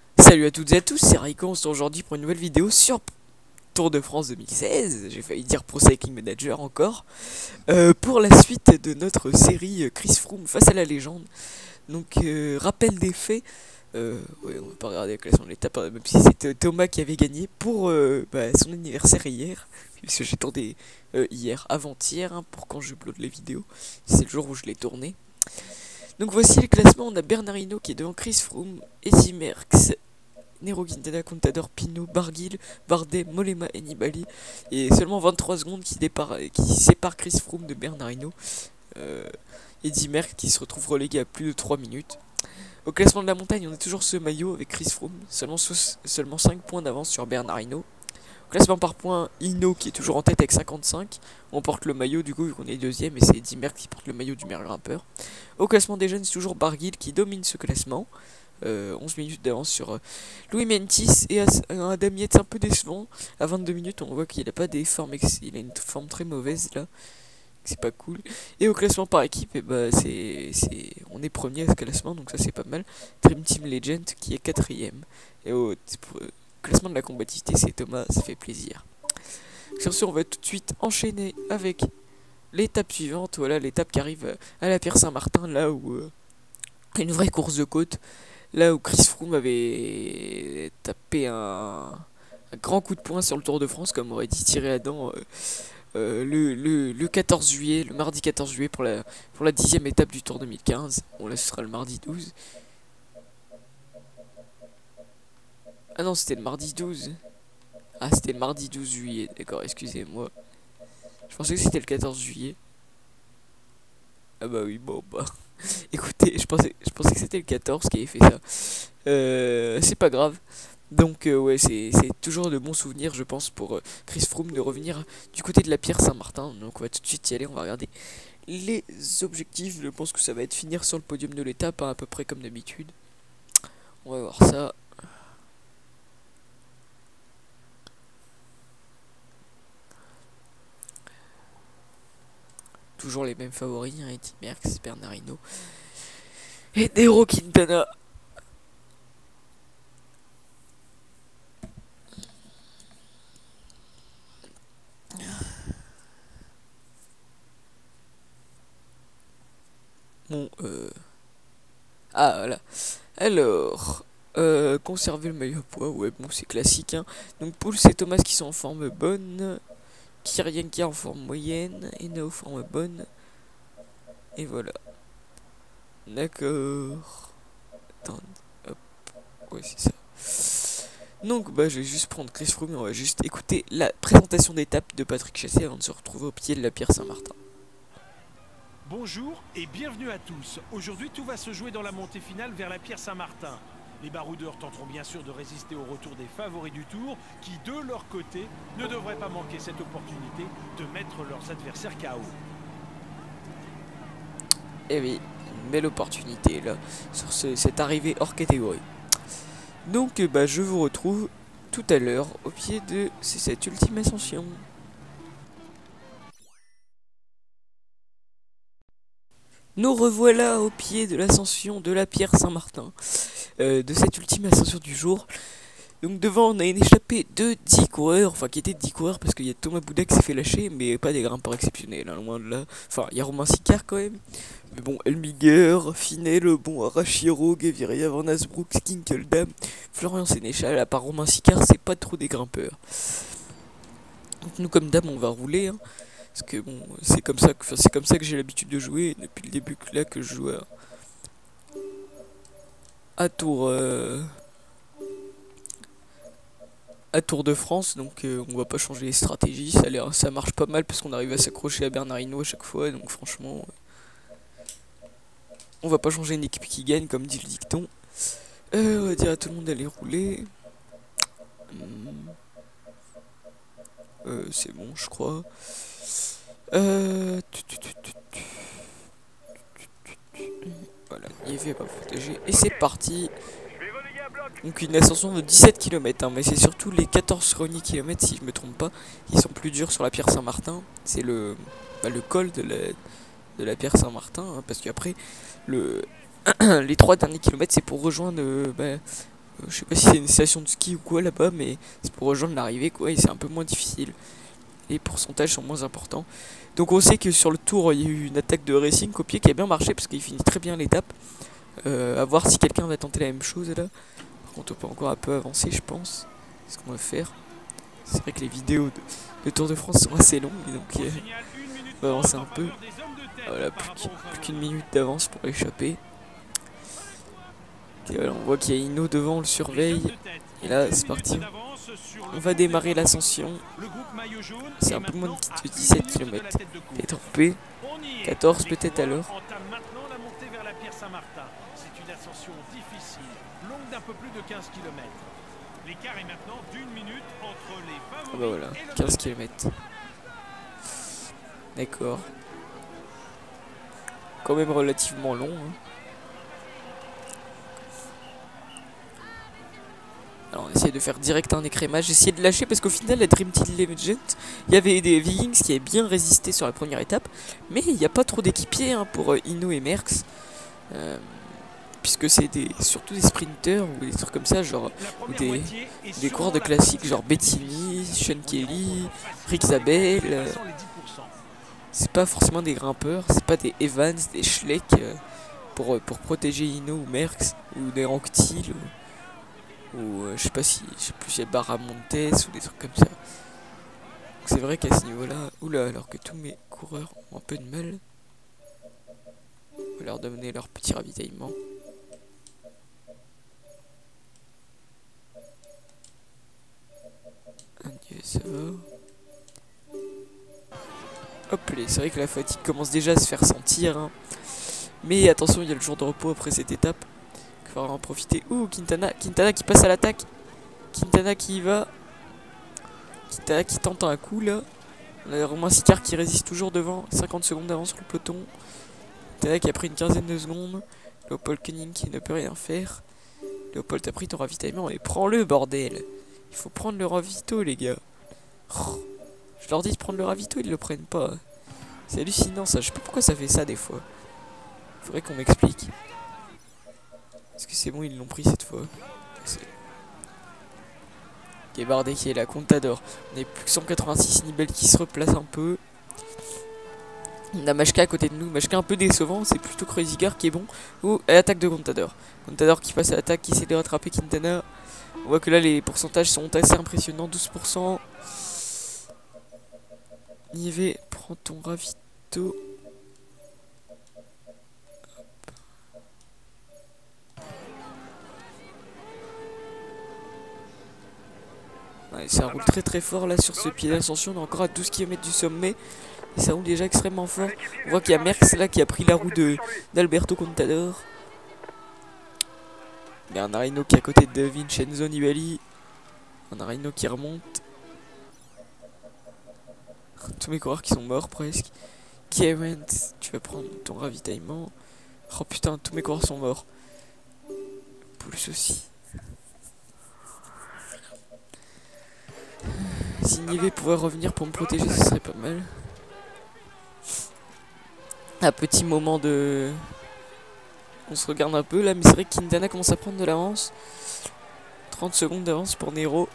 Salut à toutes et à tous, c'est Raikon, on se retrouve aujourd'hui pour une nouvelle vidéo sur Tour de France 2016, j'ai failli dire Pro Cycling Manager encore, pour la suite de notre série Chris Froome face à la légende. Donc rappel des faits, ouais, on va pas regarder la classement de l'étape, même si c'était Thomas qui avait gagné pour son anniversaire hier, parce que j'ai tourné hier, avant-hier, hein, pour quand je upload les vidéos, c'est le jour où je l'ai tourné. Donc voici le classement, on a Bernard Hinault qui est devant Chris Froome, Eddy Merckx, Nero Quintana, Contador, Pinot, Barguil, Bardet, Mollema et Nibali. Et seulement 23 secondes qui séparent Chris Froome de Bernard Hinault. Eddy Merckx qui se retrouve relégué à plus de 3 minutes. Au classement de la montagne, on est toujours ce maillot avec Chris Froome, seulement 5 points d'avance sur Bernard Hinault. Au classement par points, Hinault qui est toujours en tête avec 55. On porte le maillot du coup vu qu'on est deuxième et c'est Eddy Merckx qui porte le maillot du meilleur grimpeur. Au classement des jeunes, c'est toujours Barguil qui domine ce classement. 11 minutes d'avance sur Louis Mentis et Adam Yates un peu décevant. À 22 minutes, on voit qu'il a pas des formes, il a une forme très mauvaise là. C'est pas cool. Et au classement par équipe, on est premier à ce classement, donc ça c'est pas mal. Dream Team Legend qui est quatrième. Et au classement de la combativité, c'est Thomas, ça fait plaisir. Sur ce, on va tout de suite enchaîner avec l'étape suivante. Voilà, l'étape qui arrive à la Pierre Saint-Martin, là où une vraie course de côte. Là où Chris Froome avait tapé un grand coup de poing sur le Tour de France, comme aurait dit Thierry Adam le 14 juillet, le mardi 14 juillet pour la 10e étape du Tour 2015. Bon là ce sera le mardi 12. Ah non, c'était le mardi 12. Ah, c'était le mardi 12 juillet, d'accord, excusez-moi. Je pensais que c'était le 14 juillet. Ah bah oui, bon bah. Écoutez, je pensais que c'était le 14 qui avait fait ça. C'est pas grave. Donc ouais, c'est toujours de bons souvenirs, je pense, pour Chris Froome de revenir du côté de la Pierre Saint-Martin. Donc on va tout de suite y aller, on va regarder les objectifs. Je pense que ça va être finir sur le podium de l'étape, hein, à peu près comme d'habitude. On va voir ça. Toujours les mêmes favoris, hein, Eddy Merckx, Bernard Hinault et Nero Quintana. Bon, ah voilà. Alors, conserver le maillot à poids, ouais bon c'est classique, hein. Donc Pouls et Thomas qui sont en forme bonne, Kirienka en forme moyenne, Ena en forme bonne, et voilà. D'accord. Attends, hop, ouais c'est ça. Donc bah je vais juste prendre Chris Froome et on va juste écouter la présentation d'étape de Patrick Chassé avant de se retrouver au pied de la Pierre Saint-Martin. Bonjour et bienvenue à tous. Aujourd'hui, tout va se jouer dans la montée finale vers la Pierre Saint-Martin. Les baroudeurs tenteront bien sûr de résister au retour des favoris du Tour, qui de leur côté ne devraient pas manquer cette opportunité de mettre leurs adversaires KO. Et oui, une belle opportunité là, sur cette arrivée hors catégorie. Donc bah je vous retrouve tout à l'heure au pied de cette ultime ascension. Nous revoilà au pied de l'ascension de la Pierre Saint-Martin, de cette ultime ascension du jour. Donc devant on a une échappée de 10 coureurs, enfin qui était de 10 coureurs parce qu'il y a Thomas Bouda qui s'est fait lâcher, mais pas des grimpeurs exceptionnels, hein, loin de là. Enfin il y a Romain Sicard quand même, mais bon, Elmiger, Finel, bon, Arachiro, Gaviria, Van Asbrook, Skinkeldam, Florian Sénéchal, à part Romain Sicard, c'est pas trop des grimpeurs. Donc nous comme dame on va rouler, hein. Parce que bon, c'est comme ça que j'ai l'habitude de jouer depuis le début là que je joue à Tour à Tour de France, donc on va pas changer les stratégies, ça marche pas mal parce qu'on arrive à s'accrocher à Bernard Hinault à chaque fois, donc franchement on va pas changer une équipe qui gagne comme dit le dicton. On va dire à tout le monde d'aller rouler. C'est bon je crois. Voilà, Niévé va protéger. Et c'est parti. Donc une ascension de 17 km, hein, mais c'est surtout les 14 premiers kilomètres, si je me trompe pas, qui sont plus durs sur la Pierre Saint-Martin. C'est le col de la Pierre Saint-Martin, hein, parce qu'après, les 3 derniers kilomètres, c'est pour rejoindre Je sais pas si c'est une station de ski ou quoi là-bas, mais c'est pour rejoindre l'arrivée quoi, et c'est un peu moins difficile. Les pourcentages sont moins importants. Donc on sait que sur le tour, il y a eu une attaque de Racing Copier qui a bien marché parce qu'il finit très bien l'étape. À voir si quelqu'un va tenter la même chose là. Par contre, on peut encore un peu avancer, je pense. C'est ce qu'on va faire. C'est vrai que les vidéos de Tour de France sont assez longues, donc on va avancer un peu. Voilà, plus qu'une minute d'avance pour échapper. Okay, voilà, on voit qu'il y a Hinault devant, on le surveille. Et là, c'est parti. On va démarrer l'ascension. C'est un peu moins de 17 km. Et trompé. 14 peut-être alors. C'est une ascension difficile, longue d'un peu plus de 15 km. L'écart est maintenant d'une minute entre les favoris. Ah bah voilà, 15 km. D'accord. Quand même relativement long. Hein. Alors on essaie de faire direct un écrémage. J'ai essayé de lâcher parce qu'au final la Dream Team Legend, il y avait des Vikings qui avaient bien résisté sur la première étape. Mais il n'y a pas trop d'équipiers hein, pour Hinault et Merckx. Puisque c'est surtout des sprinters ou des trucs comme ça, genre ou des coureurs de classiques, genre Bettini, Sean Kelly, Rick Zabel. C'est pas forcément des grimpeurs, c'est pas des Evans, des Schleck pour protéger Hinault ou Merckx ou des Ranktil ou je sais plus s'il y a Baramontes ou des trucs comme ça. C'est vrai qu'à ce niveau-là, oula, alors que tous mes coureurs ont un peu de mal, on va leur donner leur petit ravitaillement. Adieu, ça va. Hop, c'est vrai que la fatigue commence déjà à se faire sentir. Hein. Mais attention, il y a le jour de repos après cette étape. Il faudra en profiter. Ouh, Quintana qui passe à l'attaque. Quintana qui y va. Quintana qui tente un coup là. On a Romain Sicard qui résiste toujours devant. 50 secondes d'avance sur le peloton. Quintana qui a pris une quinzaine de secondes. Léopold Koenig qui ne peut rien faire. Léopold, t'as pris ton ravitaillement et prends-le, bordel. Il faut prendre le ravito, les gars. Oh, je leur dis de prendre le ravito, ils le prennent pas. C'est hallucinant ça, je sais pas pourquoi ça fait ça des fois. Faudrait qu'on m'explique. Est-ce que c'est bon, ils l'ont pris cette fois? Ok, Bardet qui est là, Contador. On est plus que 186, Nibel qui se replace un peu. On a Machka à côté de nous, Machka un peu décevant, c'est plutôt Kreuziger qui est bon. Oh, attaque de Contador. Contador qui passe à l'attaque, qui essaie de rattraper Quintana. On voit que là les pourcentages sont assez impressionnants, 12%. Nivet, prends ton ravito. Ouais, ça roule très très fort là sur ce pied d'ascension, on est encore à 12 km du sommet. Et ça roule déjà extrêmement fort. On voit qu'il y a Merckx là qui a pris la roue d'Alberto Contador. Bernard Hinault qui est à côté de Vincenzo Nibali. Bernard Hinault qui remonte. Tous mes coureurs qui sont morts presque. Kevin, tu vas prendre ton ravitaillement. Oh putain, tous mes coureurs sont morts. Pouls aussi. Si Nivet pouvait revenir pour me protéger, ce serait pas mal. Un petit moment de... On se regarde un peu là, mais c'est vrai que Quintana commence à prendre de l'avance. 30 secondes d'avance pour Nero.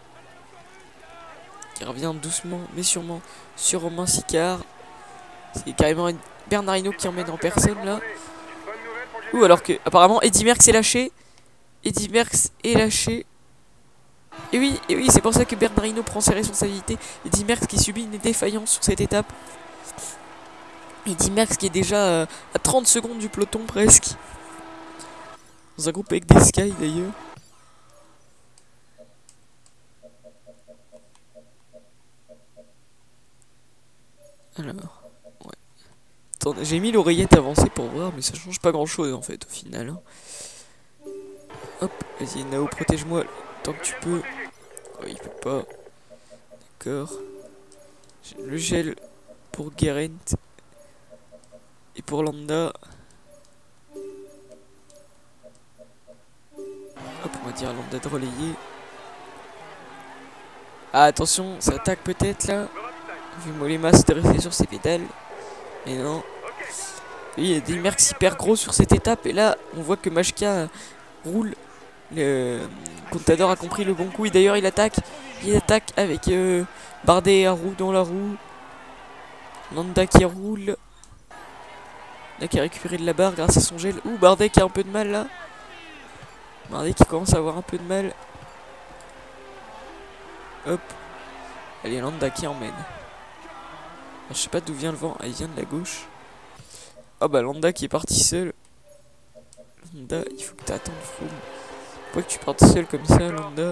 Qui revient doucement mais sûrement sur Romain Sicard. C'est carrément Bernard Hinault qui emmène en personne là. Ouh, alors que apparemment Eddy Merckx est lâché. Eddy Merckx est lâché. Et oui, c'est pour ça que Bernard Hinault prend ses responsabilités. Eddy Merckx qui subit une défaillance sur cette étape. Eddy Merckx qui est déjà à 30 secondes du peloton presque. Dans un groupe avec des Sky d'ailleurs. Alors, ouais. Attendez, j'ai mis l'oreillette avancée pour voir, mais ça change pas grand chose en fait au final. Hein. Hop, vas-y Nao, protège-moi tant que tu peux. Oh, il peut pas. D'accord. J'ai le gel pour Geraint. Et pour Landa. Hop, on va dire à Landa de relayer. Ah, attention, ça attaque peut-être là. Vu Mollema s'était resté sur ses pédales. Mais non. Oui, il y a des Merckx hyper gros sur cette étape. Et là, on voit que Machka roule Contador a compris le bon coup et d'ailleurs il attaque. Il attaque avec Bardet et Haru dans la roue. Landa qui roule. Là qui a récupéré de la barre grâce à son gel. Ouh, Bardet qui a un peu de mal là. Bardet qui commence à avoir un peu de mal. Hop. Allez, Landa qui emmène. Alors, je sais pas d'où vient le vent. Ah, il vient de la gauche. Ah bah Landa qui est parti seul. Landa, il faut que tu attendes Froome. Faut que tu partes seul comme ça, Landa.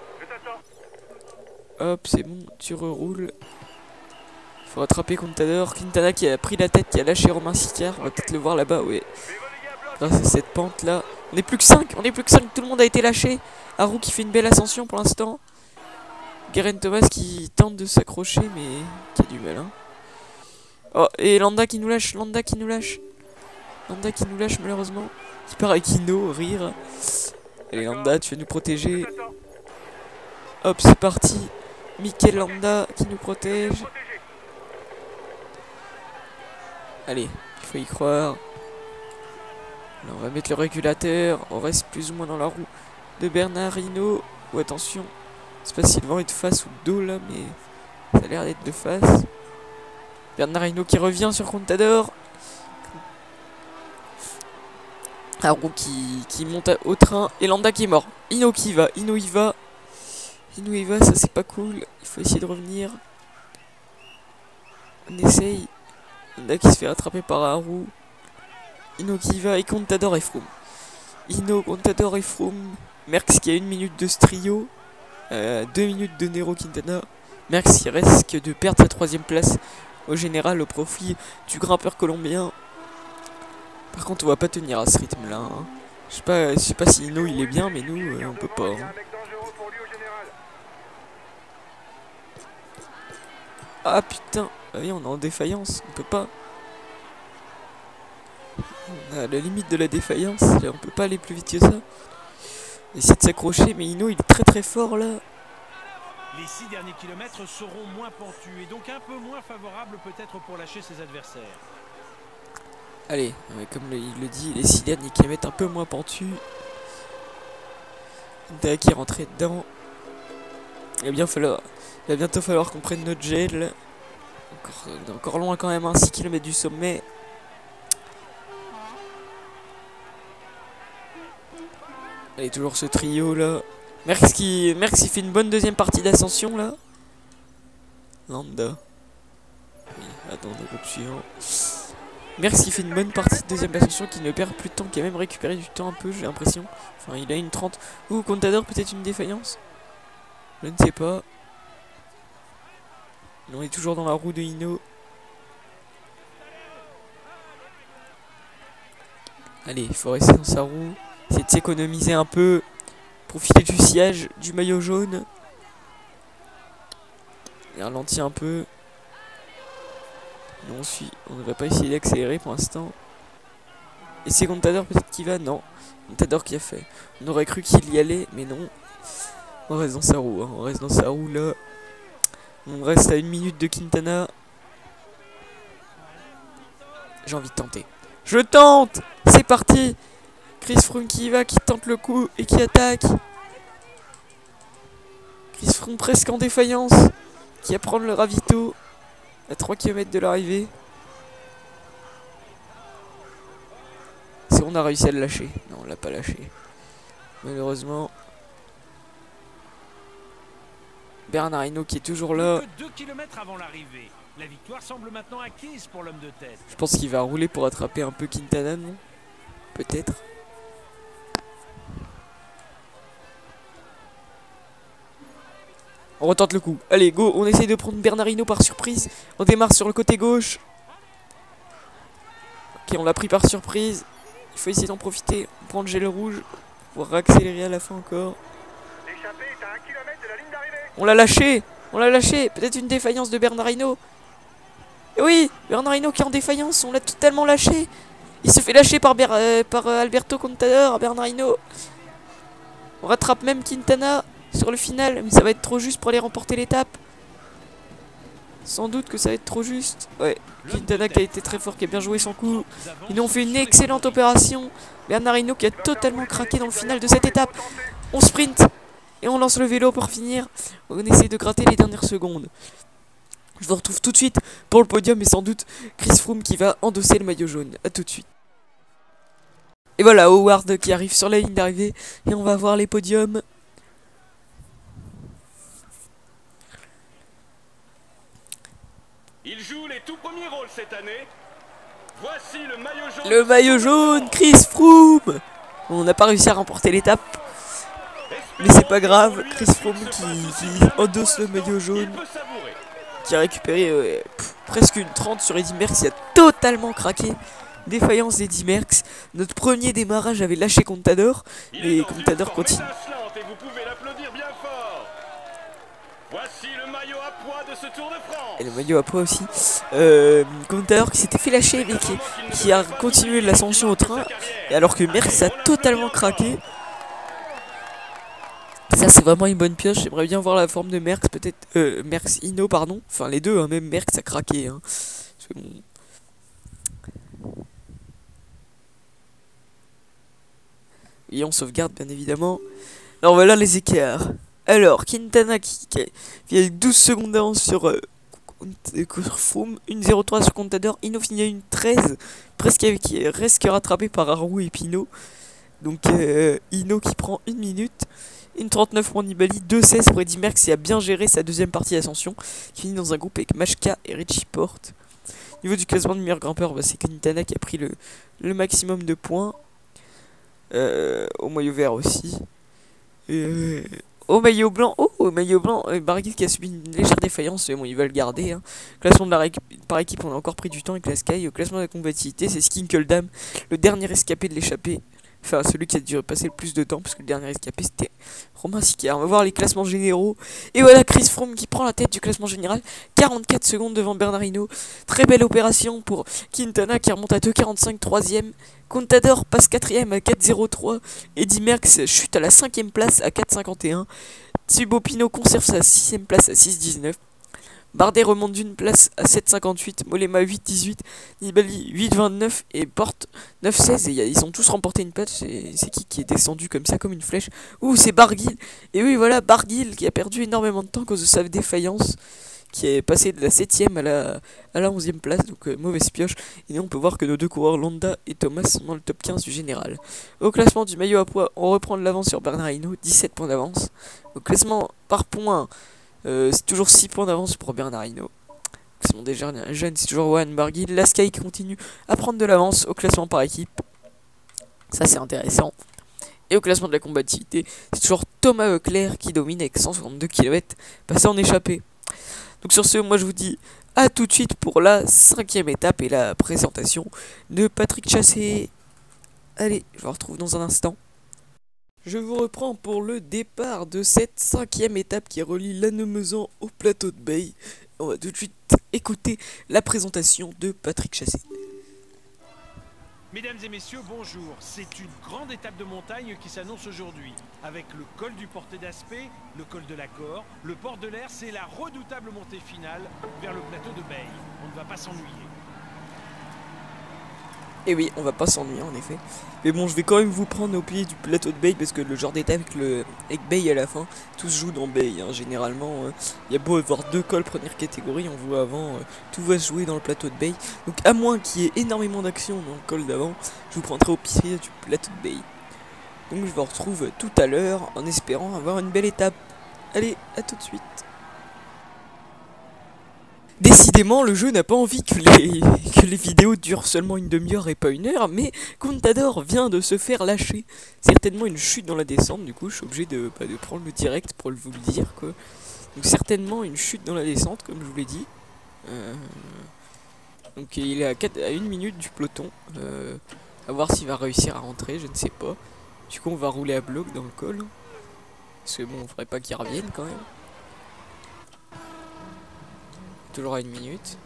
Hop, c'est bon, tu reroules. Faut rattraper Contador. Quintana qui a pris la tête, qui a lâché Romain Sicard. On va peut-être le voir là-bas, ouais. Grâce à cette pente là. On est plus que 5, on est plus que 5, tout le monde a été lâché. Haru qui fait une belle ascension pour l'instant. Geraint Thomas qui tente de s'accrocher, mais qui a du mal, hein. Oh, et Landa qui nous lâche, Landa qui nous lâche. Landa qui nous lâche malheureusement. Qui part avec Hino, rire. Allez Landa, tu vas nous protéger. Hop, c'est parti. Mikel Landa qui nous protège. Allez, il faut y croire. Là, on va mettre le régulateur. On reste plus ou moins dans la roue de Bernard Hinault. Oh, attention. Je sais pas si le vent est de face ou de dos là, mais ça a l'air d'être de face. Bernard Hinault qui revient sur Contador. Haru qui monte au train. Et Landa qui est mort. Hinault qui va. Hinault y va. Hinault y va, ça c'est pas cool. Il faut essayer de revenir. On essaye. Landa qui se fait rattraper par Haru. Hinault qui va et Contador et Froome. Hinault, Contador et Froome. Merckx qui a 1 minute de ce trio. 2 minutes de Nero Quintana. Merckx qui risque de perdre sa 3ème place au général au profit du grimpeur colombien. Par contre on va pas tenir à ce rythme là, hein. Je sais pas si Hinault il est bien, mais nous on peut pas, hein. Ah putain, ah oui, on est en défaillance, on peut pas. On est à la limite de la défaillance, là, on peut pas aller plus vite que ça. On essaie de s'accrocher, mais Hinault il est très très fort là. Les 6 derniers kilomètres seront moins pentus et donc un peu moins favorables peut-être pour lâcher ses adversaires. Allez, comme il le dit, les 6 derniers kilomètres un peu moins pentus. D'a qui est rentré dedans. Il va bientôt falloir qu'on prenne notre gel. Encore loin quand même, hein, 6 km du sommet. Allez, toujours ce trio là. Merckx qui fait une bonne 2ème partie d'ascension là. Landa. Oui, attends, le groupe suivant. Merckx qui fait une bonne partie de 2ème ascension, qui ne perd plus de temps, qui a même récupéré du temps un peu, j'ai l'impression. Enfin, il a une 30. Ouh, Contador, peut-être une défaillance. Je ne sais pas. On est toujours dans la roue de Hinault. Allez, il faut rester dans sa roue. Essayer de s'économiser un peu. Profiter du sillage du maillot jaune. Et ralentir un peu. Non, on ne va pas essayer d'accélérer pour l'instant. Et c'est Contador peut-être qui va? Non. Contador qui a fait. On aurait cru qu'il y allait, mais non. On reste dans sa roue, hein. On reste dans sa roue là. On reste à 1 minute de Quintana. J'ai envie de tenter. Je tente! C'est parti! Chris Froome qui y va, qui tente le coup et qui attaque. Chris Froome presque en défaillance. Qui va prendre le ravito à 3 km de l'arrivée. Si on a réussi à le lâcher. Non, on l'a pas lâché. Malheureusement. Bernard Hinault qui est toujours là. 2 km avant l'arrivée. La victoire semble maintenant acquise pour l'homme de tête. Je pense qu'il va rouler pour attraper un peu Quintana, non? Peut-être. On retente le coup. Allez, go, on essaye de prendre Bernard Hinault par surprise. On démarre sur le côté gauche. Ok, on l'a pris par surprise. Il faut essayer d'en profiter. On prend le gel rouge pour accélérer à la fin encore. On l'a lâché. On l'a lâché. Peut-être une défaillance de Bernard Hinault. Et oui, Bernard Hinault qui est en défaillance. On l'a totalement lâché. Il se fait lâcher par Alberto Contador, Bernard Hinault. On rattrape même Quintana sur le final, mais ça va être trop juste pour aller remporter l'étape. Sans doute que ça va être trop juste. Ouais, Quintana qui a été très fort, qui a bien joué son coup. Ils ont fait une excellente opération. Bernard Hinault qui a totalement craqué dans le final de cette étape. On sprint et on lance le vélo pour finir. On essaie de gratter les dernières secondes. Je vous retrouve tout de suite pour le podium et sans doute Chris Froome qui va endosser le maillot jaune. A tout de suite. Et voilà, Howard qui arrive sur la ligne d'arrivée et on va voir les podiums. Il joue les tout premiers rôles cette année. Voici le maillot jaune. Le maillot jaune, Chris Froome. On n'a pas réussi à remporter l'étape. Mais c'est pas grave, Chris Froome qui endosse le maillot jaune. Qui a récupéré presque une 30 sur Eddy Merckx. Il a totalement craqué. Défaillance d'Eddy Merckx. Notre premier démarrage avait lâché Contador. Et Contador continue. Et vous pouvez l'applaudir bien fort. Voici le maillot à poids de ce Tour de France. Et le maillot à poids aussi. Contador qui s'était fait lâcher mais qui a continué l'ascension au train. Et alors que Merckx a totalement craqué. Ça c'est vraiment une bonne pioche. J'aimerais bien voir la forme de Merckx, peut-être Merckx Hinault pardon. Enfin les deux, hein, même Merckx a craqué. Hein. Bon. Et on sauvegarde bien évidemment. Alors voilà les écarts. Alors Quintana qui a 12 secondes d'avance sur Froome, 1.03 sur Contador. Hinault finit à 1.13, presque rattrapé par Arrou et Pinot. Donc Hinault qui prend 1 minute. 1.39 pour Nibali, 2.16 pour Eddy Merckx qui a bien géré sa deuxième partie d'ascension, qui finit dans un groupe avec Majka et Richie Porte. Au niveau du classement de meilleur grimpeur, bah, c'est Quintana qui a pris le maximum de points. Au maillot vert aussi. Au maillot blanc, Barguil qui a subi une légère défaillance, mais bon, il va le garder. Hein. Classement de par équipe, on a encore pris du temps avec la Sky. Au classement de la combativité, c'est Skinkeldam, le dernier escapé de l'échappée. Enfin, celui qui a dû passer le plus de temps, parce que le dernier escapé c'était Romain Sicard. On va voir les classements généraux. Et voilà Chris Froome qui prend la tête du classement général. 44 secondes devant Bernard Hinault. Très belle opération pour Quintana qui remonte à 2.45, 3ème. Contador passe 4ème à 4.03. Eddy Merckx chute à la 5ème place à 4.51. Thibaut Pinot conserve sa 6ème place à 6.19. Bardet remonte d'une place à 7.58, Mollema 8.18, Nibali 8.29 et Porte 9.16. Et ils ont tous remporté une place. C'est qui est descendu comme ça, comme une flèche? Ouh, c'est Barguil. Et oui, voilà, Barguil qui a perdu énormément de temps à cause de sa défaillance, qui est passé de la 7ème à la 11ème place, donc mauvaise pioche. Et on peut voir que nos deux coureurs, Landa et Thomas, sont dans le top 15 du général. Au classement du maillot à poids, on reprend de l'avance sur Bernard Hinault, 17 points d'avance. Au classement par points, c'est toujours 6 points d'avance pour Bernard Hinault. Classement des jeunes, c'est toujours Warren Barguil. La Sky qui continue à prendre de l'avance au classement par équipe. Ça c'est intéressant. Et au classement de la combativité, c'est toujours Thomas Leclerc qui domine avec 162 km passé en échappée. Donc sur ce, moi je vous dis à tout de suite pour la 5ème étape et la présentation de Patrick Chassé. Allez, je vous retrouve dans un instant. Je vous reprends pour le départ de cette 5ème étape qui relie Lannemezan au plateau de Bay. On va tout de suite écouter la présentation de Patrick Chassé. Mesdames et messieurs, bonjour. C'est une grande étape de montagne qui s'annonce aujourd'hui. Avec le col du Portet d'Aspet, le col de la Cor, le port de l'Air, c'est la redoutable montée finale vers le plateau de Bay. On ne va pas s'ennuyer. Et oui, on va pas s'ennuyer en effet. Mais bon, je vais quand même vous prendre au pied du plateau de Bay parce que le genre d'étape avec Bay à la fin, tout se joue dans Bay. Hein. Généralement, il y a beau avoir 2 cols première catégorie, on voit avant, tout va se jouer dans le plateau de Bay. Donc à moins qu'il y ait énormément d'action dans le col d'avant, je vous prendrai au pied du plateau de Bay. Donc je vous retrouve tout à l'heure en espérant avoir une belle étape. Allez, à tout de suite. Décidément, le jeu n'a pas envie que les vidéos durent seulement une demi-heure et pas une heure, mais Contador vient de se faire lâcher. Certainement une chute dans la descente, du coup je suis obligé de prendre le direct pour vous le dire, quoi. Donc certainement une chute dans la descente, comme je vous l'ai dit. Donc il est à 1 minute du peloton. À voir s'il va réussir à rentrer, je ne sais pas. Du coup on va rouler à bloc dans le col. Parce que bon, on ferait pas qu'il revienne quand même. Toujours à 1 minute.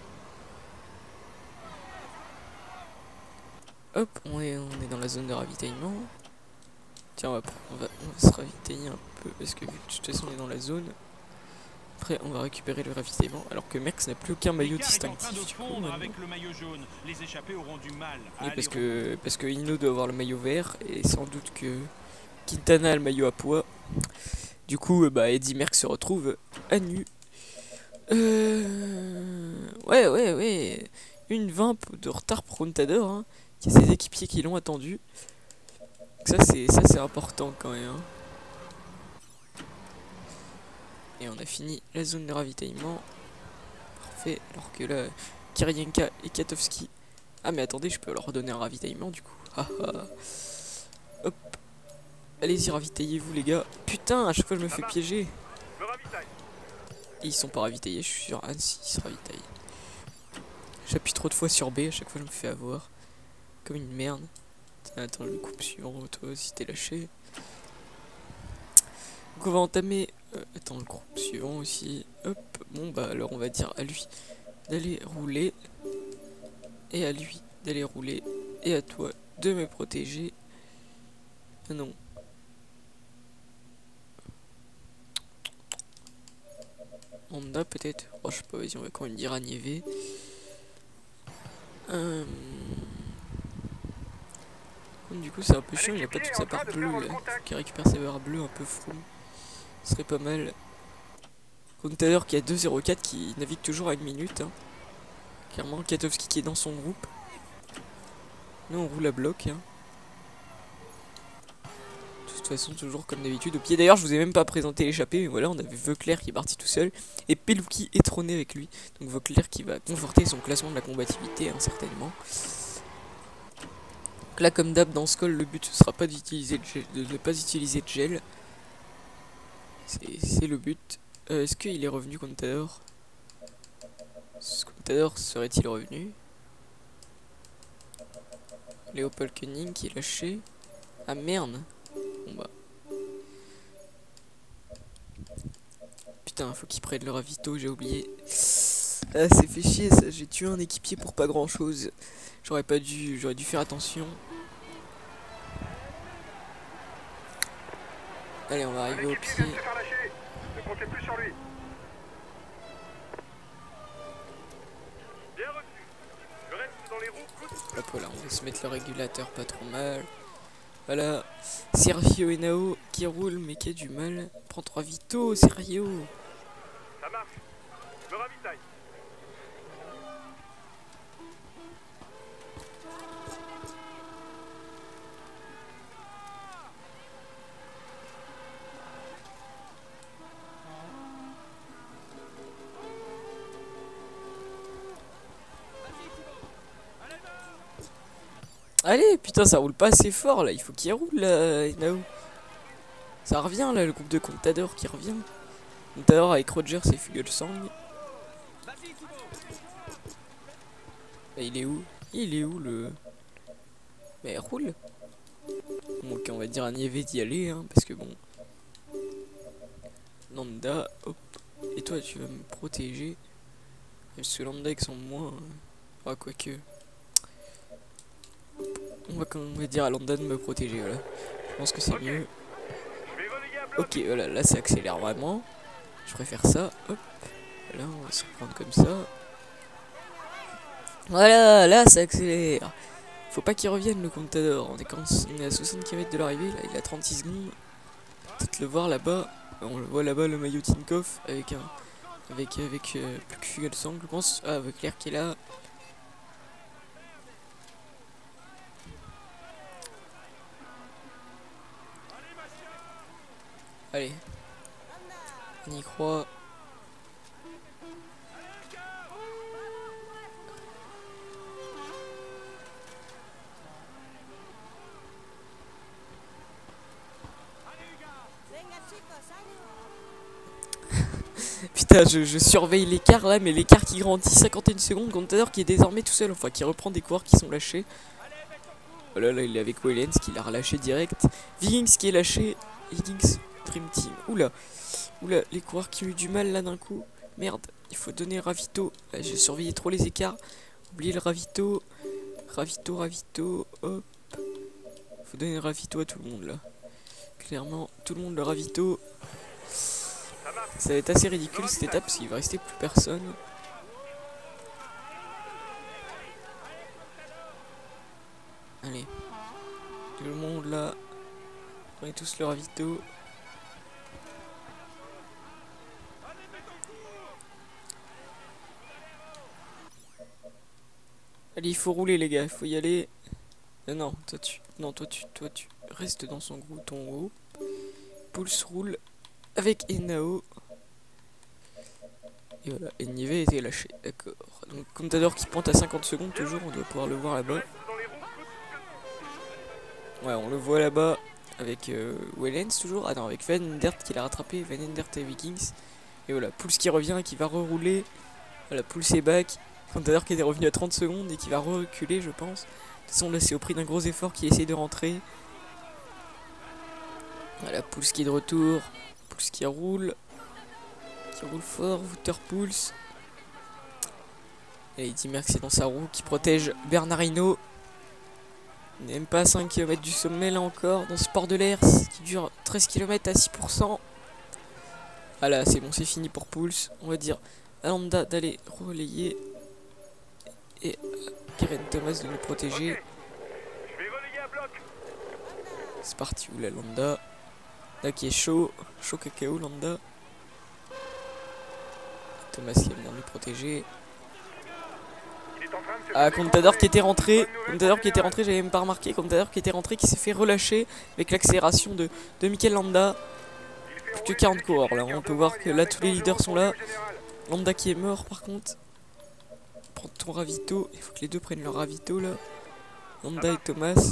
Hop, on est dans la zone de ravitaillement. Tiens, on va se ravitailler un peu parce que vu que de toute façon on est dans la zone. Après, on va récupérer le ravitaillement, alors que Merckx n'a plus aucun maillot L'écart est en train de distinctif. Du coup, fondre maintenant. avec le maillot jaune. Les échappés auront du mal à Oui, aller parce que Ino doit avoir le maillot vert, et sans doute que Quintana a le maillot à pois. Du coup, bah, Eddy Merckx se retrouve à nu. Ouais. Une 20 de retard pour Contador, hein. Il y a ses équipiers qui l'ont attendu. Ça c'est important quand même, hein. Et on a fini la zone de ravitaillement. Parfait. Alors que là, Kirienka et Katowski. Ah mais attendez, je peux leur donner un ravitaillement du coup. Hop. Allez-y, ravitaillez-vous les gars. Putain, à chaque fois je me fais piéger. Et ils sont pas ravitaillés, je suis sûr. Ah si, ils se ravitaillent. J'appuie trop de fois sur B, à chaque fois je me fais avoir. Comme une merde. Tiens, attends, le coupe suivant, toi aussi t'es lâché. Donc on va entamer... attends, le groupe suivant aussi. Hop, bon bah alors on va dire à lui d'aller rouler. Et à lui d'aller rouler. Et à toi de me protéger. Ah non. Honda peut-être. Oh je sais pas, vas-y on va quand même dire à Nieve. Du coup c'est un peu chiant, il a pas toute sa barre bleue là. Faut qu'il récupère sa barre bleue un peu fou. Ce serait pas mal. Contador qui a 2.04 qui navigue toujours à 1 minute, hein. Clairement, Katowski qui est dans son groupe. Nous on roule à bloc, hein. De toute façon toujours comme d'habitude au pied. D'ailleurs je vous ai même pas présenté l'échappée, mais voilà, on avait Veuclair qui est parti tout seul. Et Peluki est trôné avec lui. Donc Veuclair qui va conforter son classement de la combativité, hein, certainement. Donc là comme d'hab dans ce call, le but ce sera pas d'utiliser de ne pas utiliser de gel. C'est le but. Est-ce qu'il est revenu Contador? Contador serait-il revenu? Léopold Koenig qui est lâché. Ah merde. Bon bah. Putain, faut qu'il prenne le ravito, j'ai oublié. Ah, c'est fait chier ça, j'ai tué un équipier pour pas grand chose. J'aurais dû faire attention. Allez, on va arriver au pied. Ne comptez plus sur lui. Bien reçu. Je reste dans les roues. Hop voilà, on va se mettre le régulateur pas trop mal. Voilà, Sergio Henao qui roule mais qui a du mal. Prends 3 vitos, Sergio. Ça marche. Je me ravitaille. Allez, putain, ça roule pas assez fort là, il faut qu'il roule là, Henao. Ça revient là, le groupe de Contador qui revient. Contador avec Rogers et Fuglsang. Il est où? Il est où le... Mais roule. Donc on va dire à Nieve d'y aller, hein, parce que bon... Landa, hop. Et toi tu vas me protéger. Parce que Landa avec son moins... Ah quoique... On va dire à Landa de me protéger, voilà. Je pense que c'est mieux. Ok, voilà, là ça accélère vraiment. Je préfère ça, hop. Là on va se reprendre comme ça. Voilà, là ça accélère. Faut pas qu'il revienne le Contador. On est à 60 km de l'arrivée, là il a 36 secondes. Peut-être le voir là-bas. On le voit là-bas, le maillot Tinkoff avec un... Avec plus que Fuglsang, je pense. Ah, avec l'air qui est là. Allez. On y croit. Putain, je surveille l'écart là, mais l'écart qui grandit 51 secondes. Contador qui est désormais tout seul, enfin qui reprend des coureurs qui sont lâchés. Voilà, là il est avec Wellens qui l'a relâché direct. Wiggins qui est lâché. Wiggins, Dream Team. Oula, les coureurs qui ont eu du mal là d'un coup. Merde, il faut donner ravito. J'ai surveillé trop les écarts. Oubliez le ravito. Ravito, hop. Faut donner le ravito à tout le monde là. Clairement, tout le monde le ravito. Ça marche. Ça va être assez ridicule cette étape parce qu'il va rester plus personne. Allez. Tout le monde là. Prenez tous le ravito. Allez, il faut rouler les gars, il faut y aller. Non, toi tu restes dans son groupe haut. Pulse roule avec Enao. Et voilà, Enive a été lâché, d'accord. Donc Contador qui pointe à 50 secondes toujours, on doit pouvoir le voir là-bas. Ouais, on le voit là-bas avec Wellens toujours. Ah non, avec Van Endert qui l'a rattrapé, Van Endert et Vikings. Et voilà, Pulse qui revient, qui va rerouler. Voilà, Pulse est back. Contador qui était revenu à 30 secondes et qui va reculer, je pense. De toute façon, là, c'est au prix d'un gros effort qui essaie de rentrer. Voilà, Pulse qui est de retour. Pulse qui roule. Qui roule fort, Wouter Pulse. Et Eddy Merckx est dans sa roue qui protège Bernard Hinault. On n'est même pas à 5 km du sommet là encore, dans ce port de l'air qui dure 13 km à 6%. Voilà, c'est bon, c'est fini pour Pulse. On va dire à Landa d'aller relayer. Et Geraint Thomas de nous protéger. C'est parti, oula Landa. Là qui est chaud cacao Landa. Thomas qui va venir nous protéger. Ah, Contador qui était rentré, j'avais même pas remarqué, Contador qui était rentré, qui s'est fait relâcher avec l'accélération de Mikel Landa. Plus que 40 coureurs là, on peut voir que là tous les leaders sont là. Landa qui est mort par contre. Prends ton ravito, il faut que les deux prennent leur ravito là. Landa et Thomas.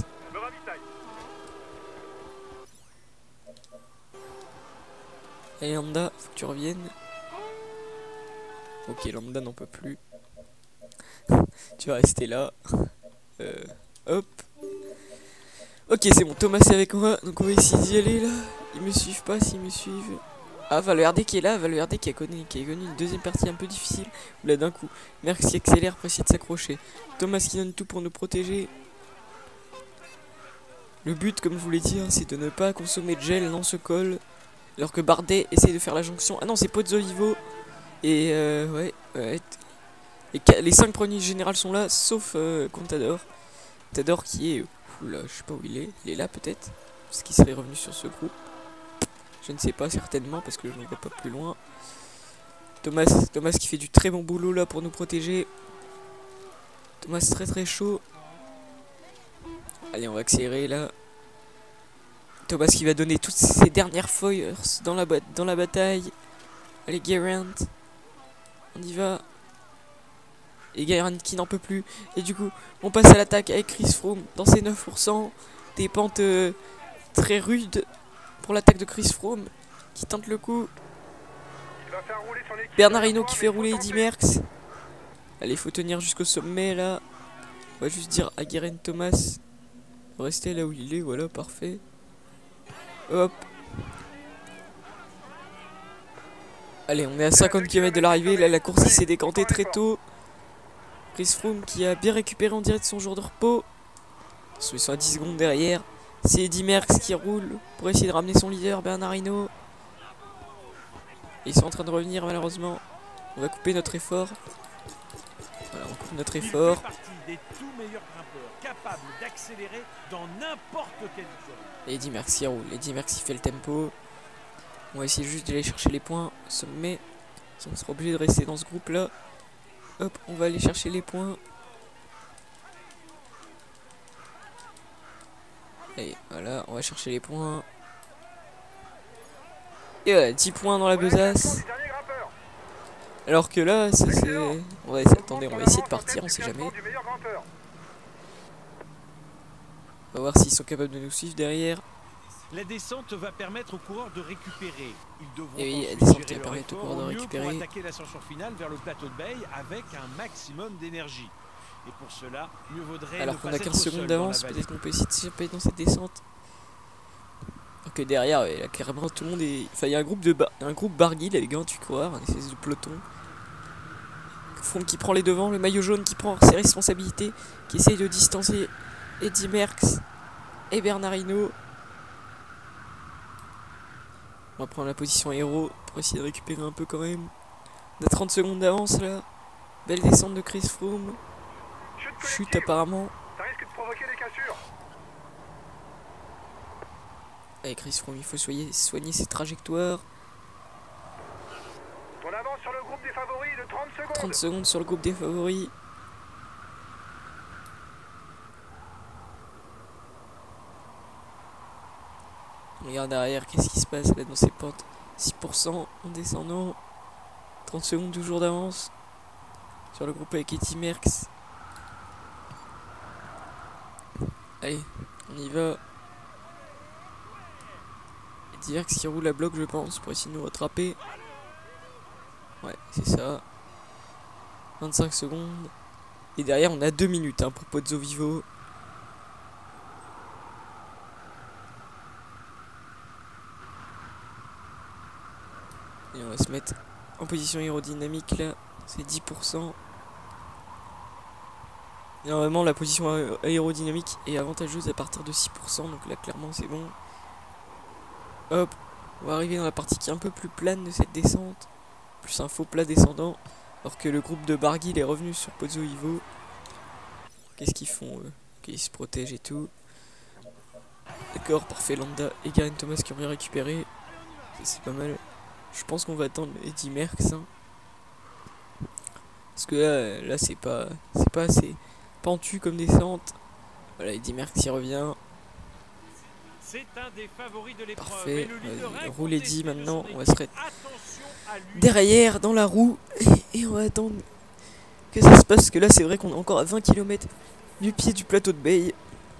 Allez Landa, faut que tu reviennes. Ok, Landa n'en peut plus. Tu vas rester là. Hop. Ok, c'est bon, Thomas est avec moi. Donc on va essayer d'y aller là. Ils me suivent pas, s'ils me suivent. Ah, Valverde qui est là. Valverde qui a connu une deuxième partie un peu difficile. Là d'un coup, Merckx qui accélère pour essayer de s'accrocher. Thomas qui donne tout pour nous protéger. Le but, comme je vous l'ai dit, hein, c'est de ne pas consommer de gel dans ce col. Alors que Bardet essaye de faire la jonction. Ah non, c'est Pozzolivo. Et ouais. Et les 5 premiers généraux sont là, sauf Contador. Contador qui est... Oula, je sais pas où il est. Il est là peut-être. Parce qu'il serait revenu sur ce groupe. Je ne sais pas, certainement, parce que je ne vois pas plus loin. Thomas qui fait du très bon boulot là pour nous protéger. Thomas très très chaud. Allez, on va accélérer là. Thomas qui va donner toutes ses dernières feuilles dans la bataille. Allez, Geraint. On y va. Et Geraint qui n'en peut plus. Et du coup, on passe à l'attaque avec Chris Froome dans ses 9%. Des pentes très rudes pour l'attaque de Chris Froome qui tente le coup. Bernard Hinault qui fait rouler Eddy Merckx. Allez, il faut tenir jusqu'au sommet là. On va juste dire à Geraint Thomas de rester là où il est. Voilà, parfait. Hop. Allez, on est à 50 km de l'arrivée. Là, la course s'est décantée très tôt. Chris Froome qui a bien récupéré en direct son jour de repos. Ils sont à 10 secondes derrière. C'est Eddy Merckx qui roule pour essayer de ramener son leader, Bernard Hinault. Ils sont en train de revenir malheureusement. On va couper notre effort. Voilà, on coupe notre effort. Il fait partie des tout meilleurs grimpeurs, capables d'accélérer dans n'importe quelle zone. Et Eddy Merckx il roule. Eddy Merckx il fait le tempo. On va essayer juste d'aller chercher les points au sommet. On sera obligé de rester dans ce groupe là. Hop, on va aller chercher les points. Et voilà, on va chercher les points. Et voilà, 10 points dans la besace. Alors que là, c'est... Attendez, on va essayer de partir, on sait jamais. On va voir s'ils sont capables de nous suivre derrière. La descente va permettre aux coureurs de récupérer. Ils devront Et oui, la ensuite descente qui gérer va leur permettre aux effort coureurs de au mieux récupérer. pour attaquer l'ascension finale vers le plateau de Bay avec un maximum d'énergie. Et pour cela, mieux vaudrait Alors ne qu'on pas a être 15 secondes seul d'avance, dans la peut-être qu'on peut essayer de s'échapper dans cette descente. Alors que derrière, ouais, là, clairement, tout le monde est... Enfin, il y a un groupe Barguil avec 28 coureurs, un espèce de peloton. Froome qui prend les devants, le maillot jaune qui prend ses responsabilités, qui essaye de distancer Eddy Merckx et Bernard Hinault. On va prendre la position héros pour essayer de récupérer un peu quand même. On a 30 secondes d'avance là. Belle descente de Chris Froome. Chute apparemment. Ça risque de provoquer des cassures. Allez Chris Froome, il faut soigner ses trajectoires. On avance sur le groupe des favoris de 30 secondes. 30 secondes sur le groupe des favoris. Regarde derrière, qu'est-ce qui se passe là dans ces pentes. 6% en descendant. 30 secondes toujours d'avance. Sur le groupe avec Eddy Merckx. Allez, on y va. Eddy Merckx qui roule à bloc je pense pour essayer de nous rattraper. Ouais, c'est ça. 25 secondes. Et derrière on a 2 minutes pour Pozzo Vivo. Et on va se mettre en position aérodynamique là. C'est 10%. Et normalement la position aérodynamique est avantageuse à partir de 6%. Donc là clairement c'est bon. Hop. On va arriver dans la partie qui est un peu plus plane de cette descente. Plus un faux plat descendant. Alors que le groupe de Barguil est revenu sur Pozzo Vivo. Qu'est-ce qu'ils font eux? Ok, ils se protègent et tout. D'accord, parfait. Landa et Geraint Thomas qui ont rien récupéré. C'est pas mal. Je pense qu'on va attendre Eddy Merckx. Parce que là c'est pas assez pentu comme descente. Voilà, Eddy Merckx y revient. C'est un des favoris de l'épreuve. Parfait. Il Roule Eddy maintenant. On va se mettre derrière dans la roue. Et on va attendre que ça se passe. Parce que là c'est vrai qu'on est encore à 20 km du pied du plateau de Bay.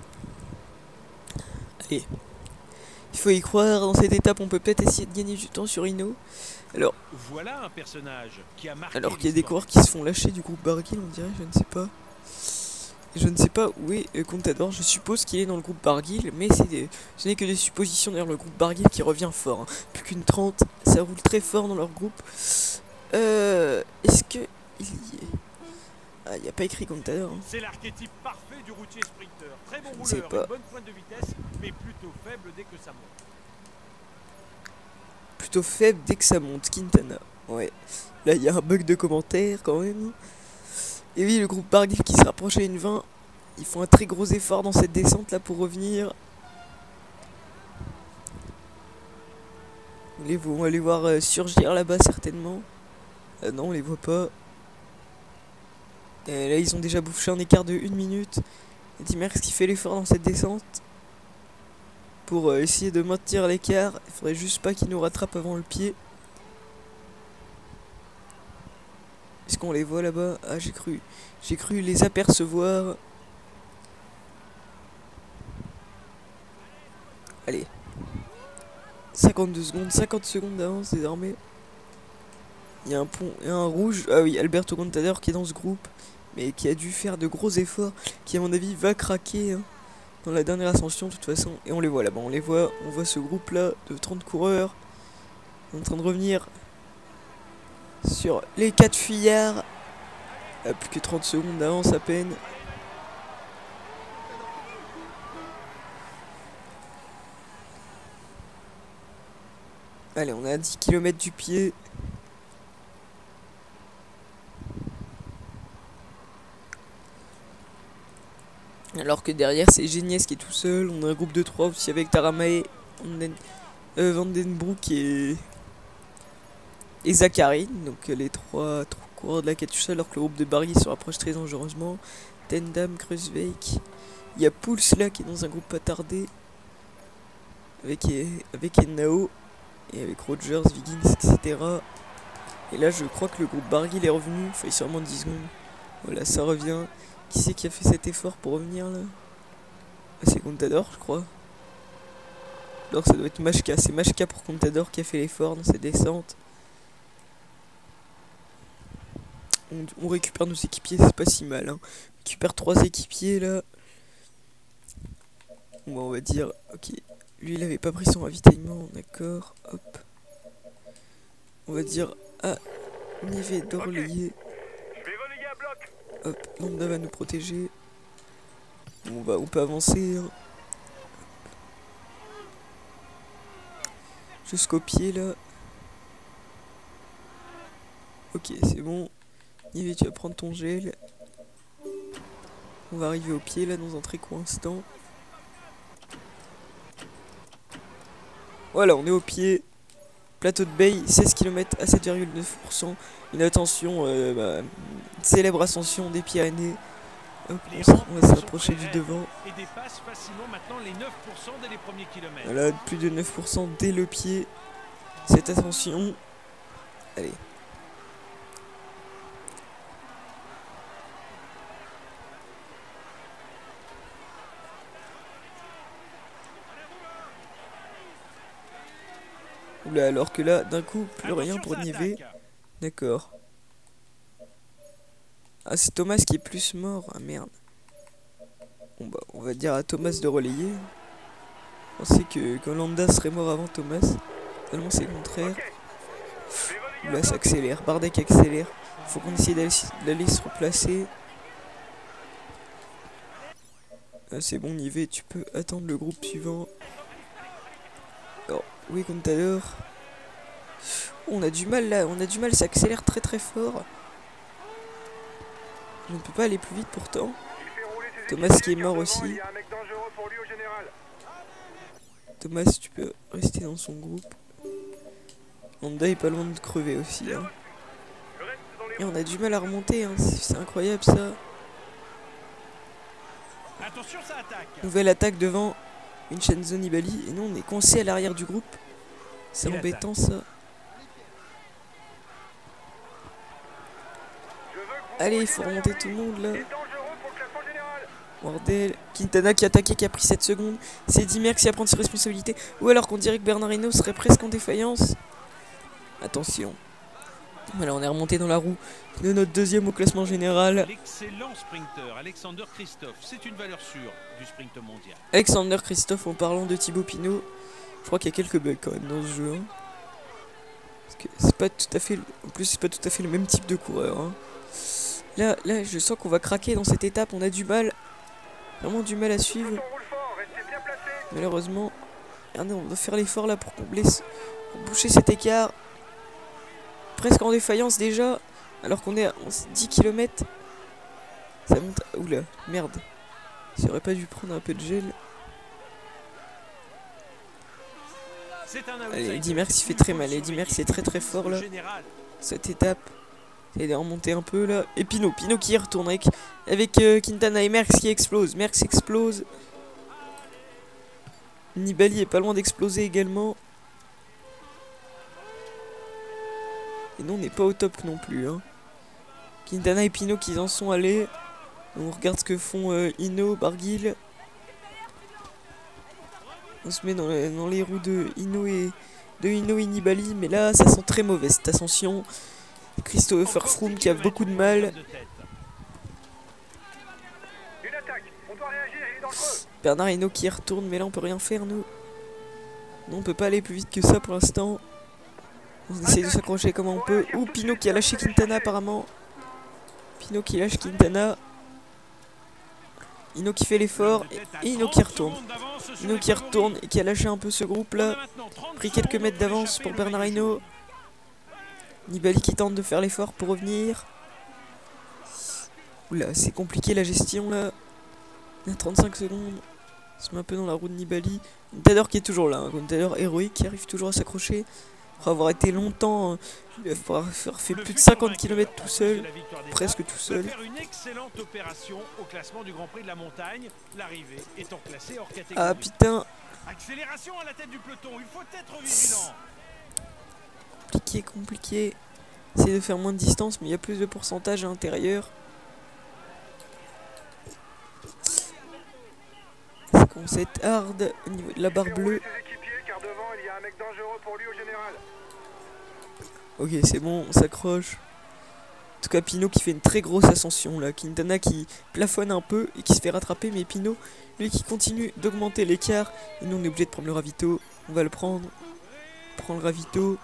Allez. Il faut y croire, dans cette étape on peut peut-être essayer de gagner du temps sur Hinault. Alors, voilà un personnage qui a marqué alors qu'il y a des coureurs qui se font lâcher du groupe Barguil, on dirait, je ne sais pas. Et je ne sais pas où est Contador, je suppose qu'il est dans le groupe Barguil, mais ce n'est que des suppositions. D'ailleurs le groupe Barguil qui revient fort, plus qu'une 30, ça roule très fort dans leur groupe. Est-ce que il y est? Ah, il n'y a pas écrit Contador. C'est l'archétype parfait du routier sprinter. Très bon C'est rouleur, pas. une bonne pointe de vitesse, mais plutôt faible dès que ça monte. Plutôt faible dès que ça monte, Quintana. Ouais. Là, il y a un bug de commentaire quand même. Et oui, le groupe Barguil qui se rapproche à une 20. Ils font un très gros effort dans cette descente là pour revenir. On va les voir surgir là-bas certainement. Non, on les voit pas. Et là, ils ont déjà bouffé un écart de 1 minute. Eddy Merckx qui fait l'effort dans cette descente. Pour essayer de maintenir l'écart. Il faudrait juste pas qu'il nous rattrape avant le pied. Est-ce qu'on les voit là-bas? Ah, j'ai cru les apercevoir. Allez. 52 secondes, 50 secondes d'avance désormais. Il y a un pont et un rouge. Ah oui, Alberto Contador qui est dans ce groupe. Mais qui a dû faire de gros efforts. Qui à mon avis va craquer dans la dernière ascension de toute façon. Et on les voit là-bas, on voit ce groupe là de 30 coureurs. En train de revenir sur les 4 fuyards. Plus que 30 secondes d'avance à peine. Allez, on est à 10 km du pied. Alors que derrière c'est Genies qui est tout seul. On a un groupe de 3 aussi avec Taramae, Vandenbroek et Zachary. Donc les trois coureurs de la Katusha. Alors que le groupe de Barguil se rapproche très dangereusement. Tendam, Kruiswijk. Il y a Pouls là qui est dans un groupe pas tardé. Avec Nao. Et avec Rogers, Wiggins, etc. Et là je crois que le groupe Barguil est revenu. Il fallait sûrement 10 secondes. Voilà, ça revient. Qui c'est qui a fait cet effort pour revenir là? C'est Contador je crois. Alors ça doit être Machka. C'est Machka pour Contador qui a fait l'effort dans cette descente. On récupère nos équipiers, c'est pas si mal. On récupère 3 équipiers là. Bon, on va dire, ok. Lui il avait pas pris son ravitaillement, d'accord. Hop. On va dire à Nivet de relayer. Hop, Landa va nous protéger. On peut avancer. jusqu'au pied là. Ok, c'est bon. Nivet, tu vas prendre ton gel. On va arriver au pied là dans un très court instant. Voilà, on est au pied. Plateau de Bay, 16 km à 7,9%. Une attention, célèbre ascension des Pyrénées. Hop, on va s'approcher du devant. Et dépasse facilement maintenant les 9% dès les premiers kilomètres. Voilà, plus de 9% dès le pied. Cette ascension. Allez. Oula, alors que là, d'un coup, plus rien pour Nivet. D'accord. Ah, c'est Thomas qui est plus mort. Ah merde. Bon bah, on va dire à Thomas de relayer. On sait que Landa serait mort avant Thomas. Tellement c'est le contraire. Là, ça accélère. Bardet accélère. Faut qu'on essaye d'aller se replacer. Ah, c'est bon, Nivet, tu peux attendre le groupe suivant. Alors, oui, comme tout à l'heure. On a du mal là, ça accélère très très fort. Je ne peux pas aller plus vite pourtant. Thomas qui est mort aussi. Thomas, tu peux rester dans son groupe. Honda est pas loin de crever aussi. Hein. Et on a du mal à remonter, hein. C'est incroyable ça. Attention, ça attaque. Nouvelle attaque devant Vincenzo Nibali. Et nous on est coincé à l'arrière du groupe. C'est embêtant ça. Allez, il faut remonter tout le monde là. Wardell, Quintana qui a attaqué, qui a pris 7 secondes. C'est Dimer qui a pris ses responsabilités. Ou alors qu'on dirait que Bernard Hinault serait presque en défaillance. Attention. Voilà, on est remonté dans la roue de notre deuxième au classement général. L'excellent sprinter Alexander Christophe, c'est une valeur sûre du sprint mondial. Alexander Christophe, en parlant de Thibaut Pinot, je crois qu'il y a quelques bugs quand même dans ce jeu. Hein. Parce que c'est pas tout à fait, en plus c'est pas tout à fait le même type de coureur. Hein. Là, je sens qu'on va craquer dans cette étape. On a du mal, vraiment du mal à suivre. Malheureusement, regardez, on va faire l'effort là pour combler, pour boucher cet écart. Presque en défaillance déjà, alors qu'on est à 10 km. Ça monte. Oula, merde. J'aurais pas dû prendre un peu de gel. Allez, Eddy Merckx il fait très mal. Eddy Merckx c'est très très fort là. Cette étape. Il a remonté un peu là. Et Pinot qui y retourne avec Quintana et Merckx qui explose. Merckx explose. Nibali est pas loin d'exploser également. Et nous on n'est pas au top non plus. Hein. Quintana et Pinot qui en sont allés. On regarde ce que font Hinault, Barguil. On se met dans les roues de Hinault et Nibali. Mais là ça sent très mauvais cette ascension. Christopher Froome qui a beaucoup de mal. Bernard Hinault qui retourne, mais là on peut rien faire nous. Non, on peut pas aller plus vite que ça pour l'instant. On essaye de s'accrocher comme on peut. Ouh, Pinot qui a lâché Quintana apparemment. Pinot qui lâche Quintana. Hinault qui fait l'effort et Hinault qui retourne. Hinault qui retourne et qui a lâché un peu ce groupe là. Pris quelques mètres d'avance pour Bernard Hinault. Nibali qui tente de faire l'effort pour revenir. Oula, c'est compliqué la gestion là. Il y a 35 secondes. On se met un peu dans la roue de Nibali. Contador qui est toujours là. Contador héroïque qui arrive toujours à s'accrocher. Après avoir été longtemps, il va avoir fait plus de 50 km tout seul. Presque tout seul. Faire une excellente opération au classement du Grand Prix de la Montagne. L'arrivée étant classée hors catégorie. Ah putain. Accélération à la tête du peloton. Il faut être vigilant. Compliqué. Essayer de faire moins de distance, mais il y a plus de pourcentage à l'intérieur. Ça commence à être hard au niveau de la barre bleue. Ok, c'est bon, on s'accroche. En tout cas, Pinot qui fait une très grosse ascension là. Quintana qui plafonne un peu et qui se fait rattraper, mais Pinot, lui qui continue d'augmenter l'écart. Et nous, on est obligé de prendre le ravito. On va le prendre. On prend le ravito.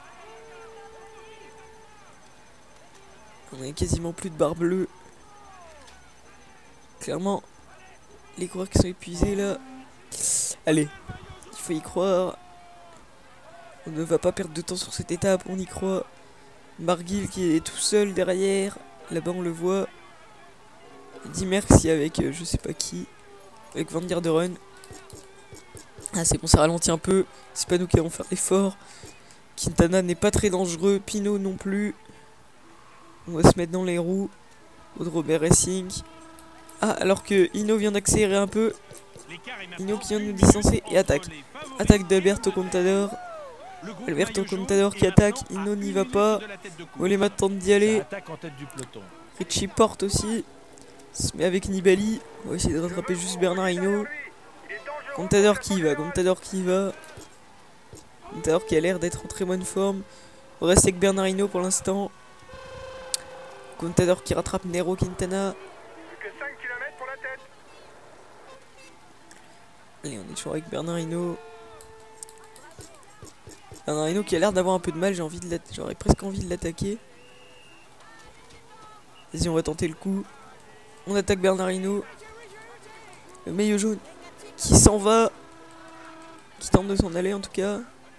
On a quasiment plus de barre bleue. Clairement, les coureurs qui sont épuisés là. Allez, il faut y croire. On ne va pas perdre de temps sur cette étape, on y croit. Barguil qui est tout seul derrière. Là-bas on le voit. Dimerx avec je sais pas qui. Avec Van Garderen. Ah c'est bon, ça ralentit un peu. C'est pas nous qui allons faire l'effort. Quintana n'est pas très dangereux. Pinot non plus. On va se mettre dans les roues. Aude Robert Racing. Ah, alors que Hino vient d'accélérer un peu. Hino qui vient de nous distancer et attaque. Attaque d'Alberto Contador. Alberto Contador qui attaque. Hino n'y va pas. Mollema tente d'y aller. Richie porte aussi. Se met avec Nibali. On va essayer de rattraper juste Bernard Hinault. Contador qui y va. Contador qui y va. Contador qui a l'air d'être en très bonne forme. On reste avec Bernard Hinault pour l'instant. Contador qui rattrape Nero Quintana. Plus que 5 km pour la tête. Allez, on est toujours avec Bernard Hinault. Bernard Hinault qui a l'air d'avoir un peu de mal. J'aurais presque envie de l'attaquer. Vas-y, on va tenter le coup. On attaque Bernard Hinault. Le maillot jaune qui s'en va. Qui tente de s'en aller en tout cas.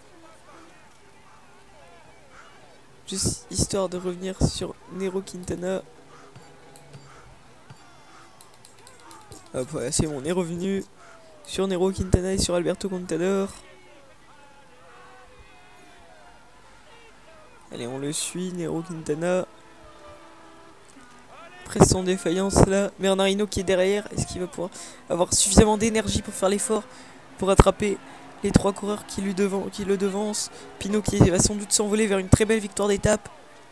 Juste histoire de revenir sur Nero Quintana. Hop, voilà, c'est bon, on est revenu sur Nero Quintana et sur Alberto Contador. Allez, on le suit, Nero Quintana. Presque sans défaillance là. Bernard Hinault qui est derrière. Est-ce qu'il va pouvoir avoir suffisamment d'énergie pour faire l'effort, pour attraper les trois coureurs qui le devancent? Pinot qui va sans doute s'envoler vers une très belle victoire d'étape.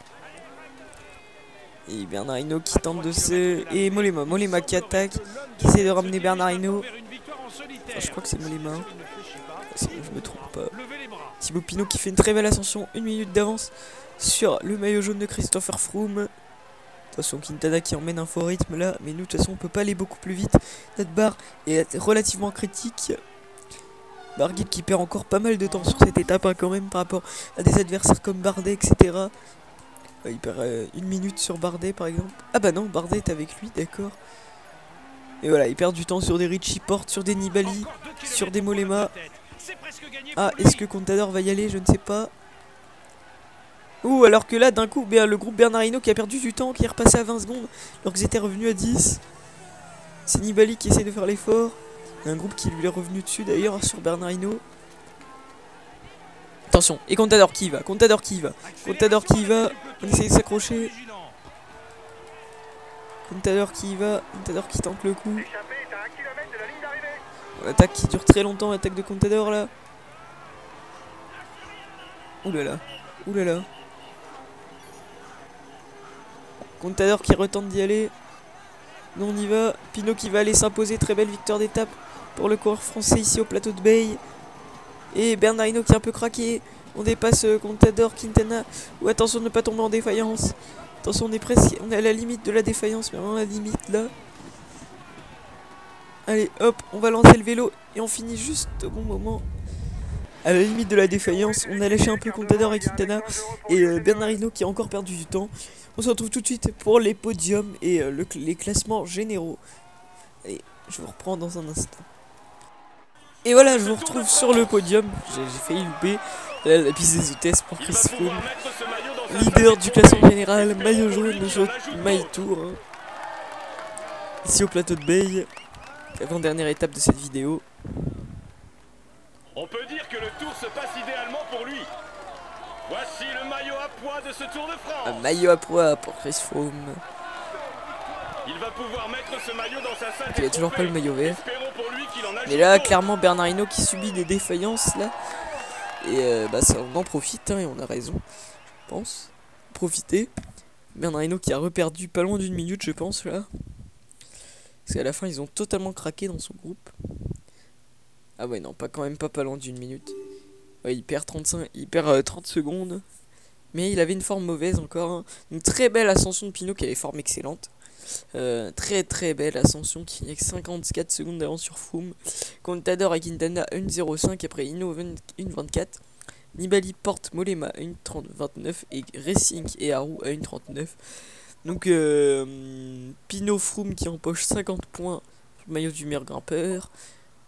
Et Bernard Hinault qui tente de se... Et Mollema qui attaque, qui essaie de ramener Bernard Hinault. Enfin, je crois que c'est Mollema. Je me trompe pas. Thibaut Pinot qui fait une très belle ascension, 1 minute d'avance sur le maillot jaune de Christopher Froome. Attention, Quintana qui emmène un fort rythme là, mais nous de toute façon on peut pas aller beaucoup plus vite. Notre barre est relativement critique. Barguil qui perd encore pas mal de temps sur cette étape hein, quand même par rapport à des adversaires comme Bardet, etc. Il perd 1 minute sur Bardet par exemple. Ah bah non, Bardet est avec lui, d'accord. Et voilà, il perd du temps sur des Richie Porte, sur des Nibali, sur des Mollema. Ah, est-ce que Contador va y aller? Je ne sais pas. Ouh, alors que là, d'un coup, le groupe Bernard Hinault qui a perdu du temps, qui est repassé à 20 secondes, alors qu'ils étaient revenus à 10. C'est Nibali qui essaie de faire l'effort. Il y a un groupe qui lui est revenu dessus d'ailleurs sur Bernard Hinault. Attention, et Contador qui y va, Contador qui y va, Contador qui y va, on essaie de s'accrocher. Contador qui y va, Contador qui tente le coup. L'échappée est à 1 km de la ligne d'arrivée. L'attaque qui dure très longtemps, l'attaque de Contador là. Oulala, oulala. Contador qui retente d'y aller. Non, on y va. Pinot qui va aller s'imposer. Très belle victoire d'étape pour le coureur français ici au plateau de Bay. Et Bernard Hinault qui est un peu craqué. On dépasse Contador, Quintana. Ou attention de ne pas tomber en défaillance. Attention, on est presque. On est à la limite de la défaillance. Mais vraiment la limite là. Allez, hop, on va lancer le vélo. Et on finit juste au bon moment. À la limite de la défaillance. On a lâché un peu Contador et Quintana. Et Bernard Hinault qui a encore perdu du temps. On se retrouve tout de suite pour les podiums et les classements généraux. Et je vous reprends dans un instant. Et voilà, je vous retrouve sur le podium. J'ai failli louper. Là, la piste des hôtesses pour Chris Froome. Leader du classement général, maillot jaune, maillot tour. Hein. Ici au plateau de Bay. Avant-dernière étape de cette vidéo. On peut dire que le tour se passe idéalement pour lui. Voici le maillot à pois de ce Tour de France. Un maillot à pois pour Chris Froome. Il va pouvoir mettre ce maillot dans sa salle. Il a toujours pas le maillot vert. Espérons pour lui qu'il en a. Mais là, clairement, Bernard Hinault qui subit des défaillances là. Et ça, on en profite hein, et on a raison, je pense. Profiter. Bernard Hinault qui a reperdu pas loin d'1 minute, je pense là. Parce qu'à la fin, ils ont totalement craqué dans son groupe. Ah ouais, non, quand même pas loin d'1 minute. Ouais, il perd 30 secondes. Mais il avait une forme mauvaise encore. Hein. Une très belle ascension de Pinot qui avait forme excellente. Très belle ascension qui avec 54 secondes d'avance sur Froome. Contador et Quintana 1.05. Après Hinault 1.24. Nibali, Porte, Mollema 1.30-29. Et Racing et Haru à 1.39. Donc Pinot, Froome qui empoche 50 points. Le maillot du meilleur grimpeur.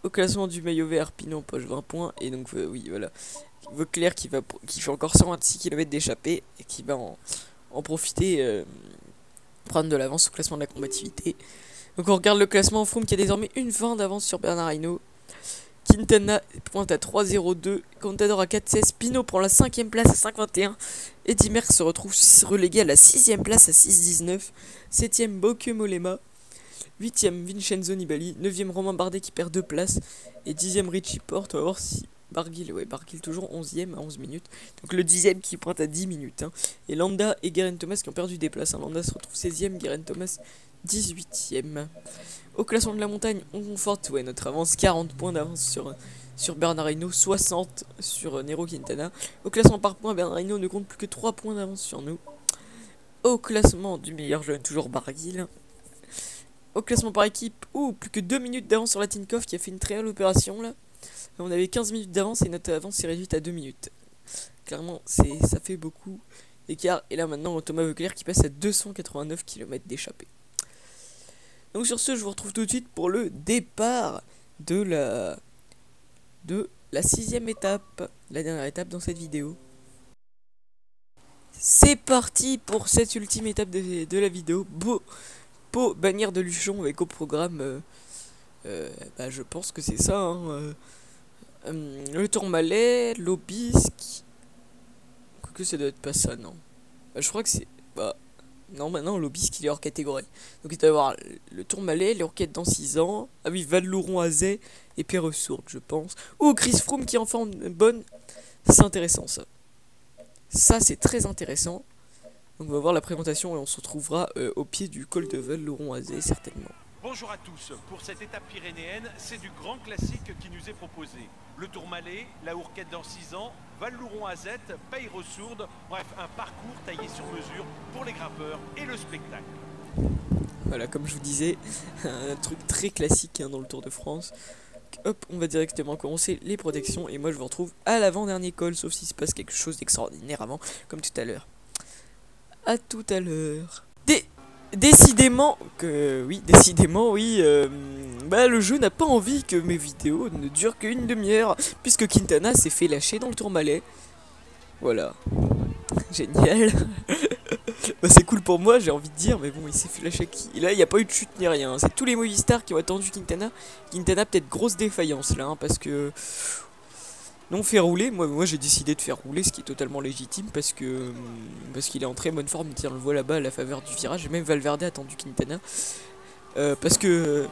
Au classement du maillot vert, Pinot empoche 20 points. Et donc, oui, voilà. Vauclair qui fait encore 126 km d'échappée et qui va en profiter, prendre de l'avance au classement de la combativité. Donc, on regarde le classement. Froome qui a désormais une 20 d'avance sur Bernard Hinault. Quintana pointe à 3,02, Contador à 4,16, Pinot prend la 5ème place à 5,21, Eddy Merckx se retrouve relégué à la 6ème place à 6,19, 7ème Bauke Mollema, 8ème Vincenzo Nibali, 9ème Romain Bardet qui perd 2 places, et 10ème Richie Porte. On va voir si Barguil toujours 11ème à 11 minutes, donc le 10ème qui pointe à 10 minutes, hein. Et Landa et Geraint Thomas qui ont perdu des places, hein. Landa se retrouve 16ème, Geraint Thomas 18ème. Au classement de la montagne, on conforte notre avance, 40 points d'avance sur Bernard Hinault, 60 sur Nairo Quintana. Au classement par points, Bernard Hinault ne compte plus que 3 points d'avance sur nous. Au classement du meilleur jeune, toujours Barguil. Au classement par équipe, plus que 2 minutes d'avance sur la Tinkoff qui a fait une très belle opération là. On avait 15 minutes d'avance et notre avance s'est réduite à 2 minutes. Clairement, ça fait beaucoup d'écart. Et là maintenant, Thomas Vauclair qui passe à 289 km d'échappée. Donc sur ce, je vous retrouve tout de suite pour le départ de la 6ème étape, la dernière étape dans cette vidéo. C'est parti pour cette ultime étape de la vidéo. Pau, Bannière de Luchon avec au programme, je pense que c'est ça, hein, le Tourmalet, l'Aubisque, quoique ça doit être pas ça, non. Je crois que c'est... non, maintenant l'Aubisque il est hors catégorie. Donc il doit y avoir le Tourmalet, les Roquettes dans 6 ans. Ah oui, Val-Louron-Azay et Perresourde, je pense. Chris Froome qui est en forme bonne. C'est intéressant ça. Ça c'est très intéressant. Donc on va voir la présentation et on se retrouvera au pied du col de Val-Louron-Azay certainement. Bonjour à tous. Pour cette étape pyrénéenne, c'est du grand classique qui nous est proposé. Le Tourmalet, la Hourquette dans 6 ans, Val-Louron-Azet, Perresourde, bref, un parcours taillé sur mesure pour les grimpeurs et le spectacle. Voilà, comme je vous disais, un truc très classique, hein, dans le Tour de France. Hop, on va directement commencer les protections et moi je vous retrouve à l'avant-dernier col, sauf s'il se passe quelque chose d'extraordinaire avant, comme tout à l'heure. À tout à l'heure. Décidément, oui, le jeu n'a pas envie que mes vidéos ne durent qu'une demi-heure, puisque Quintana s'est fait lâcher dans le Tourmalet. Voilà. Génial. C'est cool pour moi, j'ai envie de dire, mais bon, il s'est fait lâcher qui. Et là, il n'y a pas eu de chute ni rien. C'est tous les Movistar qui ont attendu Quintana. Quintana, peut-être grosse défaillance là, hein, parce que... Non, fait rouler, moi j'ai décidé de faire rouler, ce qui est totalement légitime parce qu'il est en très bonne forme, on le voit là-bas à la faveur du virage, et même Valverde a attendu Quintana, parce que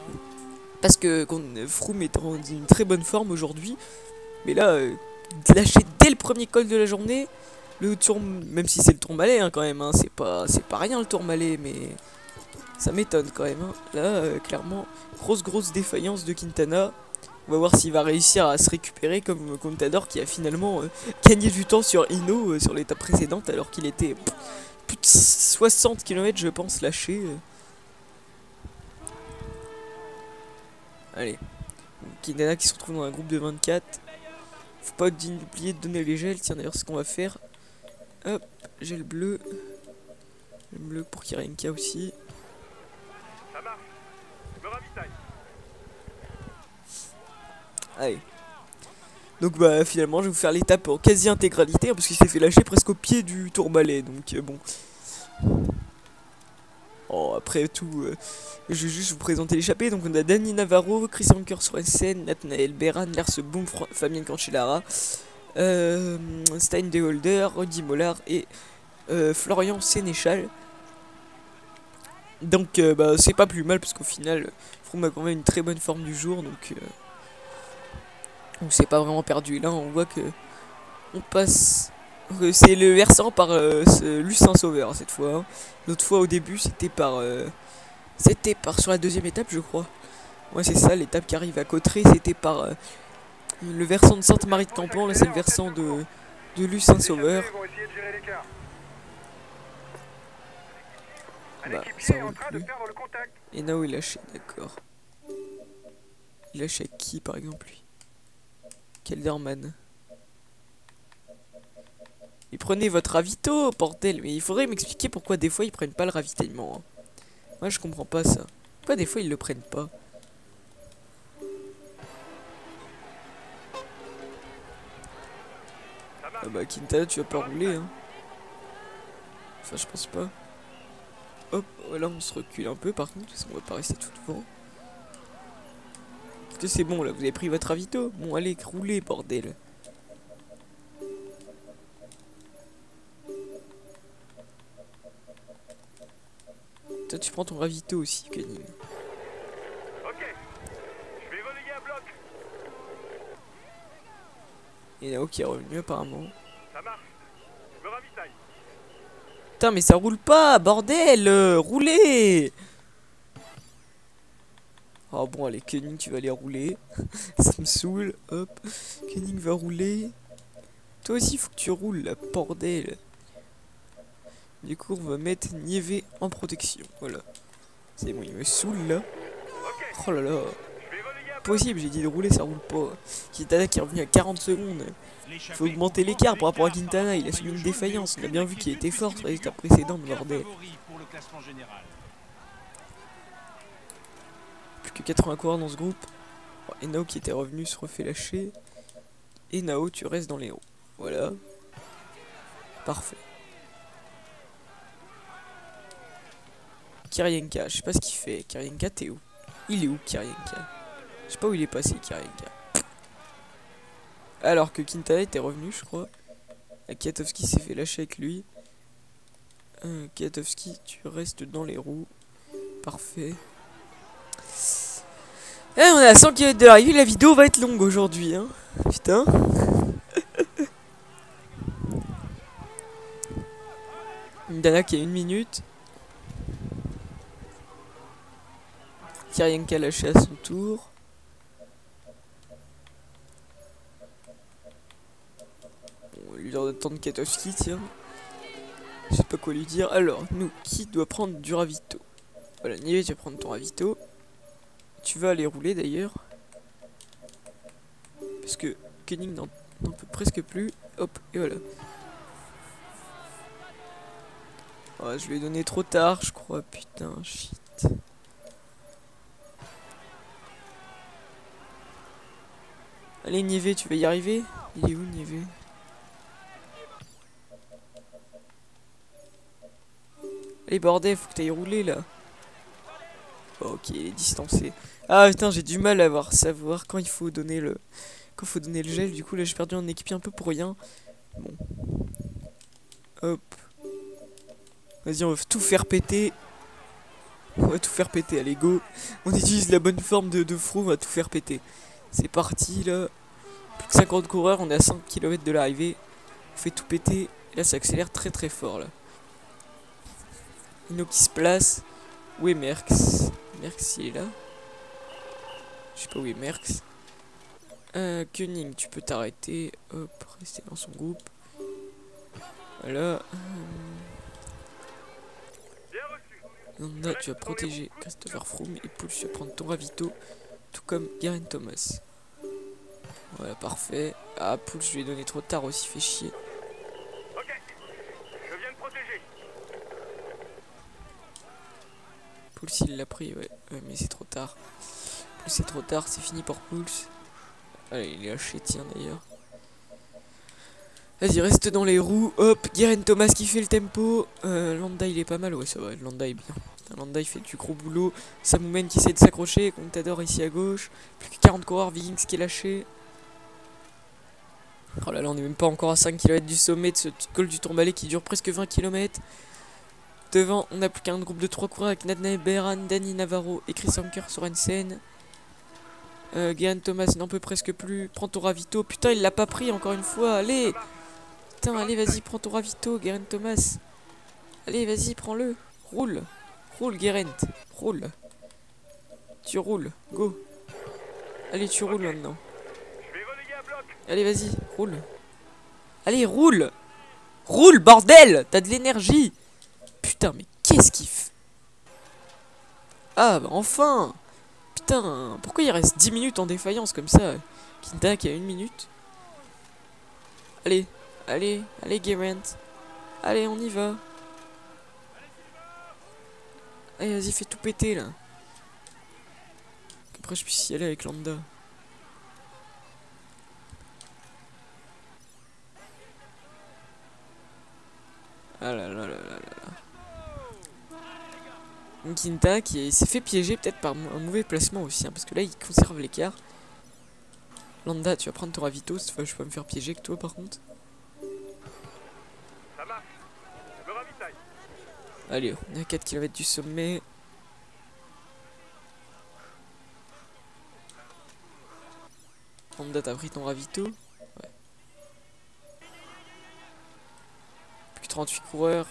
Froome est en une très bonne forme aujourd'hui, mais là, lâché dès le premier col de la journée, le tour, même si c'est le Tourmalet, hein, quand même, hein, c'est pas rien le Tourmalet, mais ça m'étonne quand même, hein. Là, clairement, grosse défaillance de Quintana. On va voir s'il va réussir à se récupérer comme Contador qui a finalement gagné du temps sur Hinault sur l'étape précédente alors qu'il était plus de 60 km je pense lâché. Allez, Quintana qui se retrouve dans un groupe de 24. Faut pas oublier de donner les gels, tiens d'ailleurs ce qu'on va faire. Hop, gel bleu. Gel bleu pour Kirenka aussi. Ça marche. Je me ravitaille. Allez. Donc finalement je vais vous faire l'étape en quasi intégralité, hein, parce qu'il s'est fait lâcher presque au pied du Tourmalet. Donc bon. Après tout, je vais juste vous présenter l'échappée. Donc on a Dani Navarro, Chris Anker Sorensen, Nathanael Beran, Lars Boom, Fabien Cancellara, Stein de Holder, Rodi Mollard et Florian Sénéchal. Donc c'est pas plus mal parce qu'au final Froome a quand même une très bonne forme du jour, donc c'est pas vraiment perdu. Là on voit que on passe, c'est le versant par Lucin Sauveur cette fois, hein. L'autre fois au début c'était par sur la deuxième étape je crois. Ouais c'est ça, l'étape qui arrive à Cauterets c'était par le versant de Sainte-Marie de Campan. Là c'est le versant de Lucin Sauveur. Ça roule plus. Et Nao il lâche, d'accord. Il lâche à qui par exemple lui? Kelderman. Mais prenez votre ravito, bordel. Mais il faudrait m'expliquer pourquoi des fois ils prennent pas le ravitaillement, hein. Moi je comprends pas ça. Pourquoi des fois ils le prennent pas? Ah bah Quintana, tu vas pas rouler, hein. Enfin, je pense pas. Hop, voilà, on se recule un peu par contre, parce qu'on va pas rester tout devant. Est-ce que c'est bon là, vous avez pris votre ravito? Bon, allez, roulez, bordel. Toi, tu prends ton ravito aussi, Kenny. Ok. Je vais relayer un bloc. Et Nao qui est revenu apparemment. Ça marche. Je me ravitaille. Putain, mais ça roule pas, bordel, roulez. Oh bon, allez, Kenning, tu vas aller rouler. Ça me saoule, hop. Kenning va rouler. Toi aussi, faut que tu roules, la bordel. Du coup, on va mettre Nieve en protection, voilà. C'est bon, il me saoule, là. Ok. Oh là là. Je vais relayer un bloc. Possible, j'ai dit de rouler, ça roule pas. Quintana qui est revenu à 40 secondes. L'échappée Faut augmenter conforte l'écart par rapport à l'écart Quintana, par il a rapport au subi une maillot jaune, défaillance. mais On a bien vu aucune qu'il était inquiétude fort sur les puisqu'il étapes ne précédentes, figure bordel. aucun favori pour le classement général. Plus que 80 coureurs dans ce groupe. Oh, et Nao qui était revenu se refait lâcher. Et Nao, tu restes dans les roues. Voilà. Parfait. Kirienka, je sais pas ce qu'il fait. Kirienka, t'es où? Il est où, Kirienka? Je sais pas où il est passé, Kirienka. Alors que Quintana était revenu, je crois. Kwiatkowski s'est fait lâcher avec lui. Kwiatkowski, tu restes dans les roues. Parfait. Et on est à 100 km de l'arrivée, la vidéo va être longue aujourd'hui, hein. Putain. Dana qui a 1 minute. Kirienka lâché à son tour. Bon, lui leur attendre Kwiatkowski, tiens. Je sais pas quoi lui dire. Alors, nous, qui doit prendre du ravito? Voilà, Nive, tu vas prendre ton ravito. Tu vas aller rouler d'ailleurs. Parce que Kenning n'en peut presque plus. Hop, et voilà. Oh, je lui ai donné trop tard, je crois. Putain, shit. Allez, Nive, tu vas y arriver? Il est où, Nive? Allez, bordel, faut que t'ailles rouler là. Ok, il est distancé. Ah putain, j'ai du mal à savoir quand il faut donner le gel. Du coup là j'ai perdu un équipier un peu pour rien. Bon. Hop. Vas-y, on va tout faire péter. On va tout faire péter, allez go. On utilise la bonne forme de Froome, on va tout faire péter. C'est parti là. Plus que 50 coureurs, on est à 5 km de l'arrivée. On fait tout péter. Et là ça accélère très très fort là. Ino qui se place. Où est Merckx? Merckx il est là. Je sais pas où est Merckx. Koenig, tu peux t'arrêter. Hop, rester dans son groupe. Voilà. Landa, tu vas protéger Christopher Froome. Et Pouls, tu vas prendre ton ravito. Tout comme Geraint Thomas. Voilà, parfait. Ah, Pouls, je lui ai donné trop tard aussi, fait chier. Ok. Je viens de protéger. Pouls, il l'a pris, ouais. Mais c'est trop tard. Pouls, c'est trop tard, c'est fini pour Pouls. Allez, il est lâché, tiens d'ailleurs. Vas-y, reste dans les roues. Hop, Geraint Thomas qui fait le tempo. Landa, il est pas mal. Ouais, ça va, Landa est bien. Landa, il fait du gros boulot. Samoumen qui essaie de s'accrocher. Contador ici à gauche. Plus que 40 coureurs. Wiggins qui est lâché. Oh là là, on est même pas encore à 5 km du sommet de ce col du Tourmalet qui dure presque 20 km. Devant, on n'a plus qu'un groupe de 3 coureurs avec Nadine Beran, Dani Navarro et Chris Anker Sorensen. Geraint Thomas n'en peut presque plus. Prends ton ravito. Putain, il l'a pas pris encore une fois. Allez. Putain, allez, vas-y, prends ton ravito, Geraint Thomas. Allez, vas-y, prends-le. Roule. Roule, Geraint. Roule. Tu roules. Go. Allez, tu roules maintenant. Je vais relayer un bloc. Allez, vas-y, roule. Allez, roule. Roule, bordel. T'as de l'énergie. Putain, mais qu'est-ce qu'il fait? Ah, bah enfin. Putain, pourquoi il reste 10 minutes en défaillance comme ça? Quintana qui a 1 minute. Allez, allez, allez Geraint. Allez, on y va. Allez, vas-y, fais tout péter là. Qu'après je puisse y aller avec Landa. Ah là là là là là. Quintana qui s'est fait piéger peut-être par un mauvais placement aussi, hein, parce que là il conserve l'écart. Landa, tu vas prendre ton ravito, cette fois je peux pas me faire piéger que toi par contre. Ça marche. Je me ravitaille. Allez, on est à 4 km du sommet. Landa, t'as pris ton ravito? Ouais. Plus que 38 coureurs.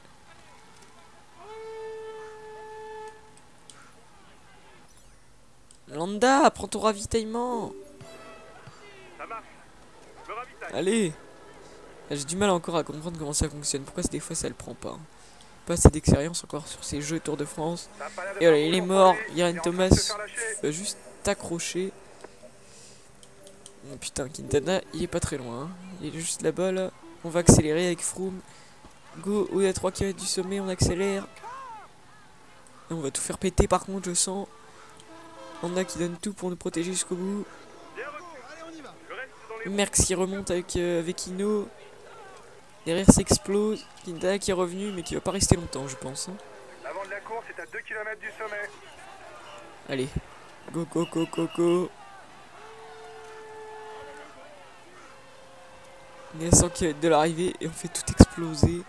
Landa, prends ton ravitaillement. Ça marche. Je me ravitaille. Allez. J'ai du mal encore à comprendre comment ça fonctionne. Pourquoi des fois ça le prend pas, hein. Pas assez d'expérience encore sur ces jeux Tour de France. Ça a pas l'air d'être Et voilà, un il est bon mort. premier. Yann Il est en train de Thomas se faire lâcher. va juste t'accrocher. Oh, putain, Quintana, il est pas très loin, hein. Il est juste là-bas là. On va accélérer avec Froome. Go, on est à 3 km du sommet, on accélère. Et on va tout faire péter par contre, je sens. Landa qui donne tout pour nous protéger jusqu'au bout. Bien reçu. Allez, on y va. Je reste dans les Merckx qui remonte avec Hino. Derrière s'explose. Quintana qui est revenu mais qui va pas rester longtemps je pense, hein. L'avant de la course est à 2 km du sommet. Allez. Go go go go go. On est à 100 km de l'arrivée et on fait tout exploser.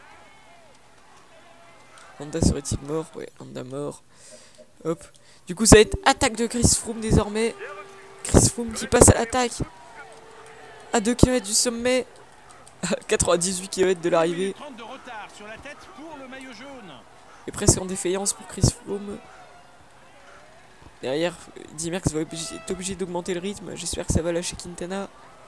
Landa serait-il mort? Ouais, Landa mort. Hop. Du coup ça va être attaque de Chris Froome désormais. Chris Froome qui passe à l'attaque. À 2 km du sommet. À 98 km de l'arrivée. 30 de retard sur la tête pour le maillot jaune. Et presque en défaillance pour Chris Froome. Derrière, Merckx va être obligé d'augmenter le rythme. J'espère que ça va lâcher Quintana.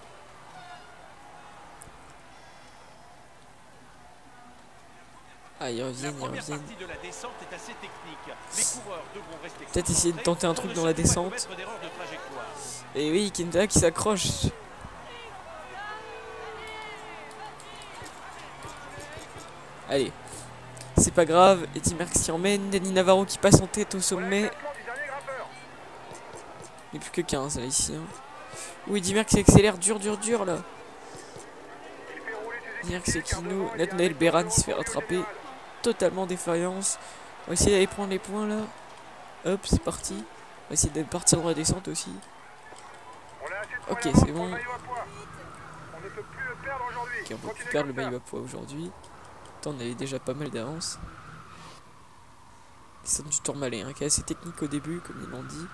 Ah, ils La reviennent, ils première reviennent. partie de la descente est assez technique. Les coureurs devront rester Peut-être essayer de concentrés tenter un pour truc ne dans la surtout pas descente. commettre d'erreurs de trajectoire. Et oui, Quintana qui s'accroche. Allez. C'est pas grave. Eddy Merckx qui emmène. Dani Navarro qui passe en tête au sommet. Classement du dernier grimpeur. Il n'y a plus que 15 là ici, hein. Oui, Eddy Merckx accélère dur là. Il fait rouler ses Merckx et équipiers, car Kino. devant, il y a un Nathanael excellent Beran qui se fait contrôle rattraper. général. Totalement défaillance. On va essayer d'aller prendre les points là. Hop, c'est parti. On va essayer de partir dans la descente aussi. On a assez de Ok, points d'avance c'est pour bon. le maillot à poids. On ne peut plus le perdre aujourd'hui. Ok, on peut plus Continuez perdre le comme ça. maillot à poids aujourd'hui. Attends, on avait déjà pas mal d'avance. C'est du Tourmalet, hein, qui est assez technique au début, comme ils l'ont dit.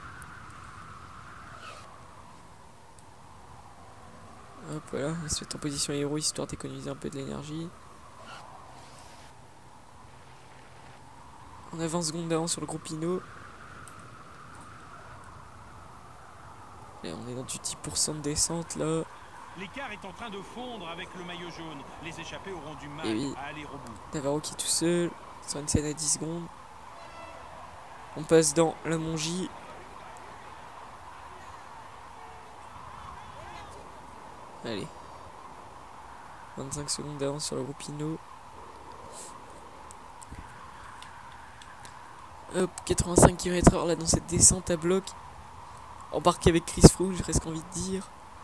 Hop, voilà, il se met en position héros histoire d'économiser un peu de l'énergie. On a 20 secondes d'avance sur le groupe Hino. Et on est dans du 10% de descente là. L'écart est en train de fondre avec le maillot jaune. Les échappés auront du mal Et oui. à aller au bout. Navarro qui est tout seul. Sur une scène à 10 secondes. On passe dans la Mongie. Allez. 25 secondes d'avance sur le groupe Hino. Hop, 85 km/h là dans cette descente à bloc. Embarqué avec Chris Froome, j'ai presque envie de dire.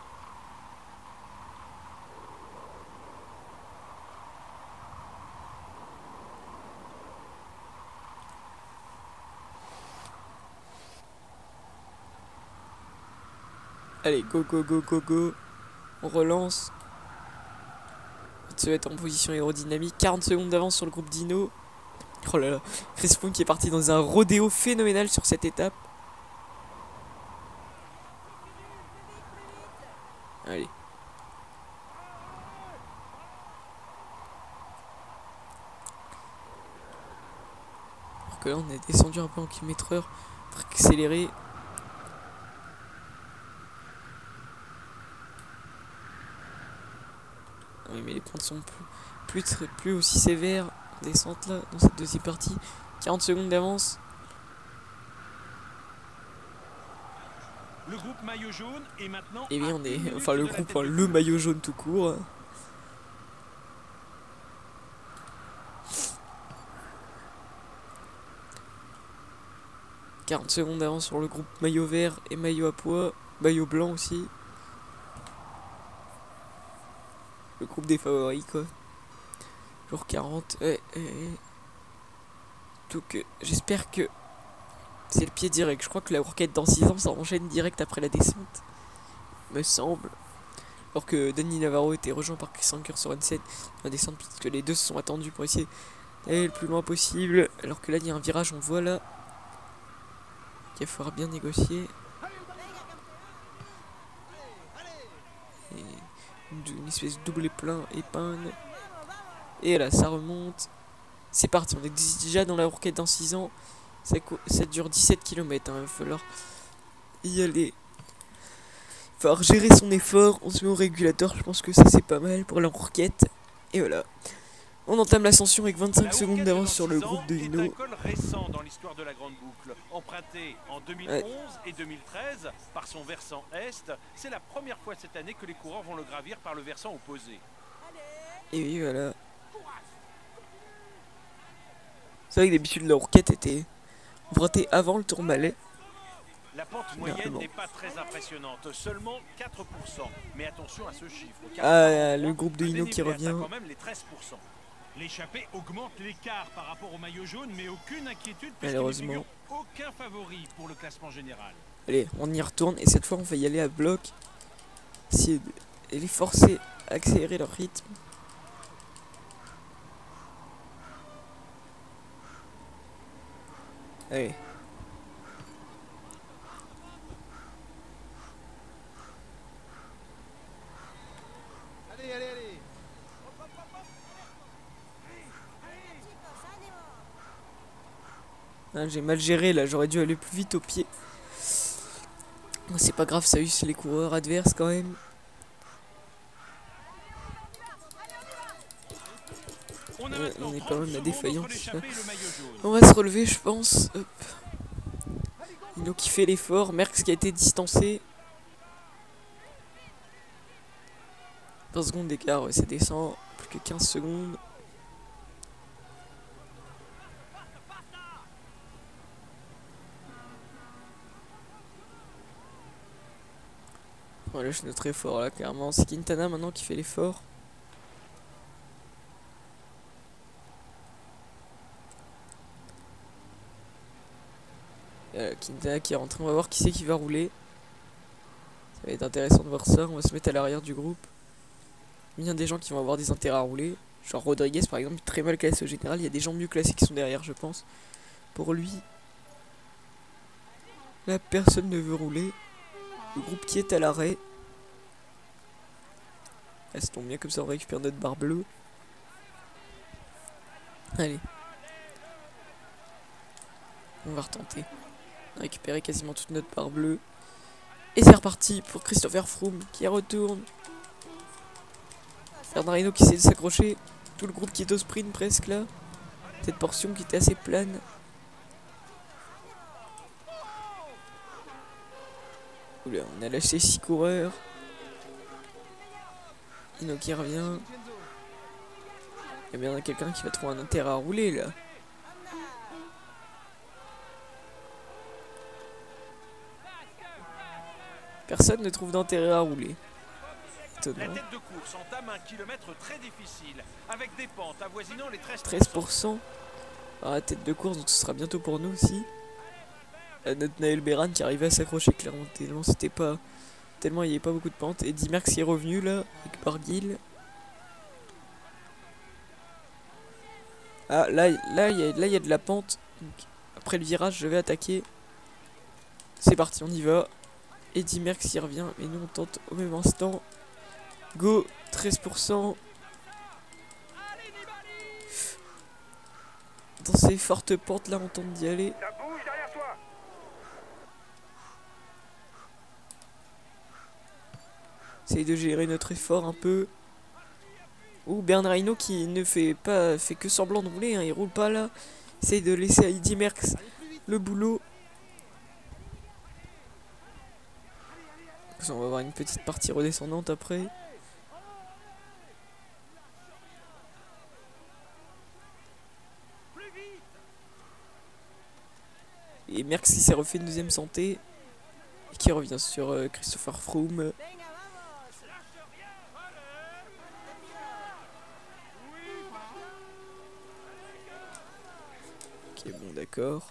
Allez, go go go go go. On relance. Il se met en position aérodynamique. 40 secondes d'avance sur le groupe Dino. Oh là là. Chris Froome qui est parti dans un rodéo phénoménal sur cette étape. Allez. Alors que là on est descendu un peu en km/h pour accélérer. Oui, mais les points sont plus aussi sévères en descente là dans cette deuxième partie. 40 secondes d'avance. Le groupe maillot jaune est maintenant. Et oui, à on est. une minute Enfin, le de la groupe, tête hein, de le course. maillot jaune tout court. « 40 secondes d'avance sur le groupe maillot vert et maillot à pois. Maillot blanc aussi. Le groupe des favoris, quoi. Jour 40. Ouais, donc j'espère que c'est le pied direct. Je crois que la roquette dans 6 ans ça enchaîne direct après la descente. Me semble. Alors que Danny Navarro était rejoint par Chris Anker sur une scène la descente puisque les deux se sont attendus pour essayer d'aller le plus loin possible. Alors que là il y a un virage, on voit là qu'il va falloir bien négocier. Et une espèce de double plein épingle. Et là ça remonte. C'est parti, on est déjà dans la roquette dans 6 ans. Ça dure 17 km, hein, il va falloir y aller. Il va falloir gérer son effort, on se met au régulateur, je pense que ça c'est pas mal pour la roquette. Et voilà. On entame l'ascension avec 25 secondes d'avance sur le groupe de Hino. C'est un col récent dans l'histoire de la Grande Boucle. Emprunté en 2011 et 2013 par son versant est, c'est la première fois cette année que les coureurs vont le gravir par le versant opposé. Et oui, voilà. C'est vrai que d'habitude la roquette était empruntée avant le Tourmalet. La pente moyenne n'est pas très impressionnante, seulement 4%. Mais attention à ce chiffre. Ah, le groupe de Hino qui revient. Quand même les 13%. L'échappée augmente l'écart par rapport au maillot jaune, mais aucune inquiétude malheureusement. Aucun favori pour le classement général. Allez, on y retourne et cette fois on va y aller à bloc. Essayer de les forcer à accélérer leur rythme. Allez. Allez. Ah, j'ai mal géré là, j'aurais dû aller plus vite au pied. C'est pas grave, ça use les coureurs adverses quand même. On est pas mal à défaillance. On va se relever, je pense. Hop. Hino qui fait l'effort. Merckx qui a été distancé. 20 secondes d'écart, ouais, ça descend. Plus que 15 secondes. Voilà, je note très fort là, clairement. C'est Quintana maintenant qui fait l'effort. Quintana qui est rentré, on va voir qui c'est qui va rouler. Ça va être intéressant de voir ça, on va se mettre à l'arrière du groupe. Il y a des gens qui vont avoir des intérêts à rouler. Genre Rodriguez par exemple, très mal classé au général. Il y a des gens mieux classés qui sont derrière je pense. Pour lui, là personne ne veut rouler. Le groupe qui est à l'arrêt. Ah, ça tombe bien comme ça on récupère notre barre bleue. Allez. On va retenter. On a récupéré quasiment toute notre barre bleue. Et c'est reparti pour Christopher Froome qui retourne. Bernard Hinault qui essaie de s'accrocher. Tout le groupe qui est au sprint presque là. Cette portion qui était assez plane. Oula, on a lâché 6 coureurs. Hinault qui revient. Il y a bien quelqu'un qui va trouver un intérêt à rouler là. Personne ne trouve d'intérêt à rouler. Étonnant. La tête de course entame un kilomètre très difficile, avec des pentes avoisinant les 13%. 13%. Alors, la tête de course, donc ce sera bientôt pour nous aussi. Notre Naël Beran qui arrivait à s'accrocher clairement tellement c'était pas. Tellement il n'y avait pas beaucoup de pentes. Et Eddy Merckx est revenu là, avec Barguil. Ah là il y a de la pente. Donc, après le virage je vais attaquer. C'est parti, on y va. Eddy Merckx y revient, mais nous on tente au même instant. Go, 13%. Dans ces fortes pentes là on tente d'y aller. Ça bouge derrière toi. Essaye de gérer notre effort un peu. Ou Bernard Hinault qui ne fait que semblant de rouler, hein, il roule pas là. Essaye de laisser à Eddy Merckx le boulot. On va avoir une petite partie redescendante après. Et Merckx qui s'est refait une deuxième santé. Et qui revient sur Christopher Froome. Ok, bon, d'accord.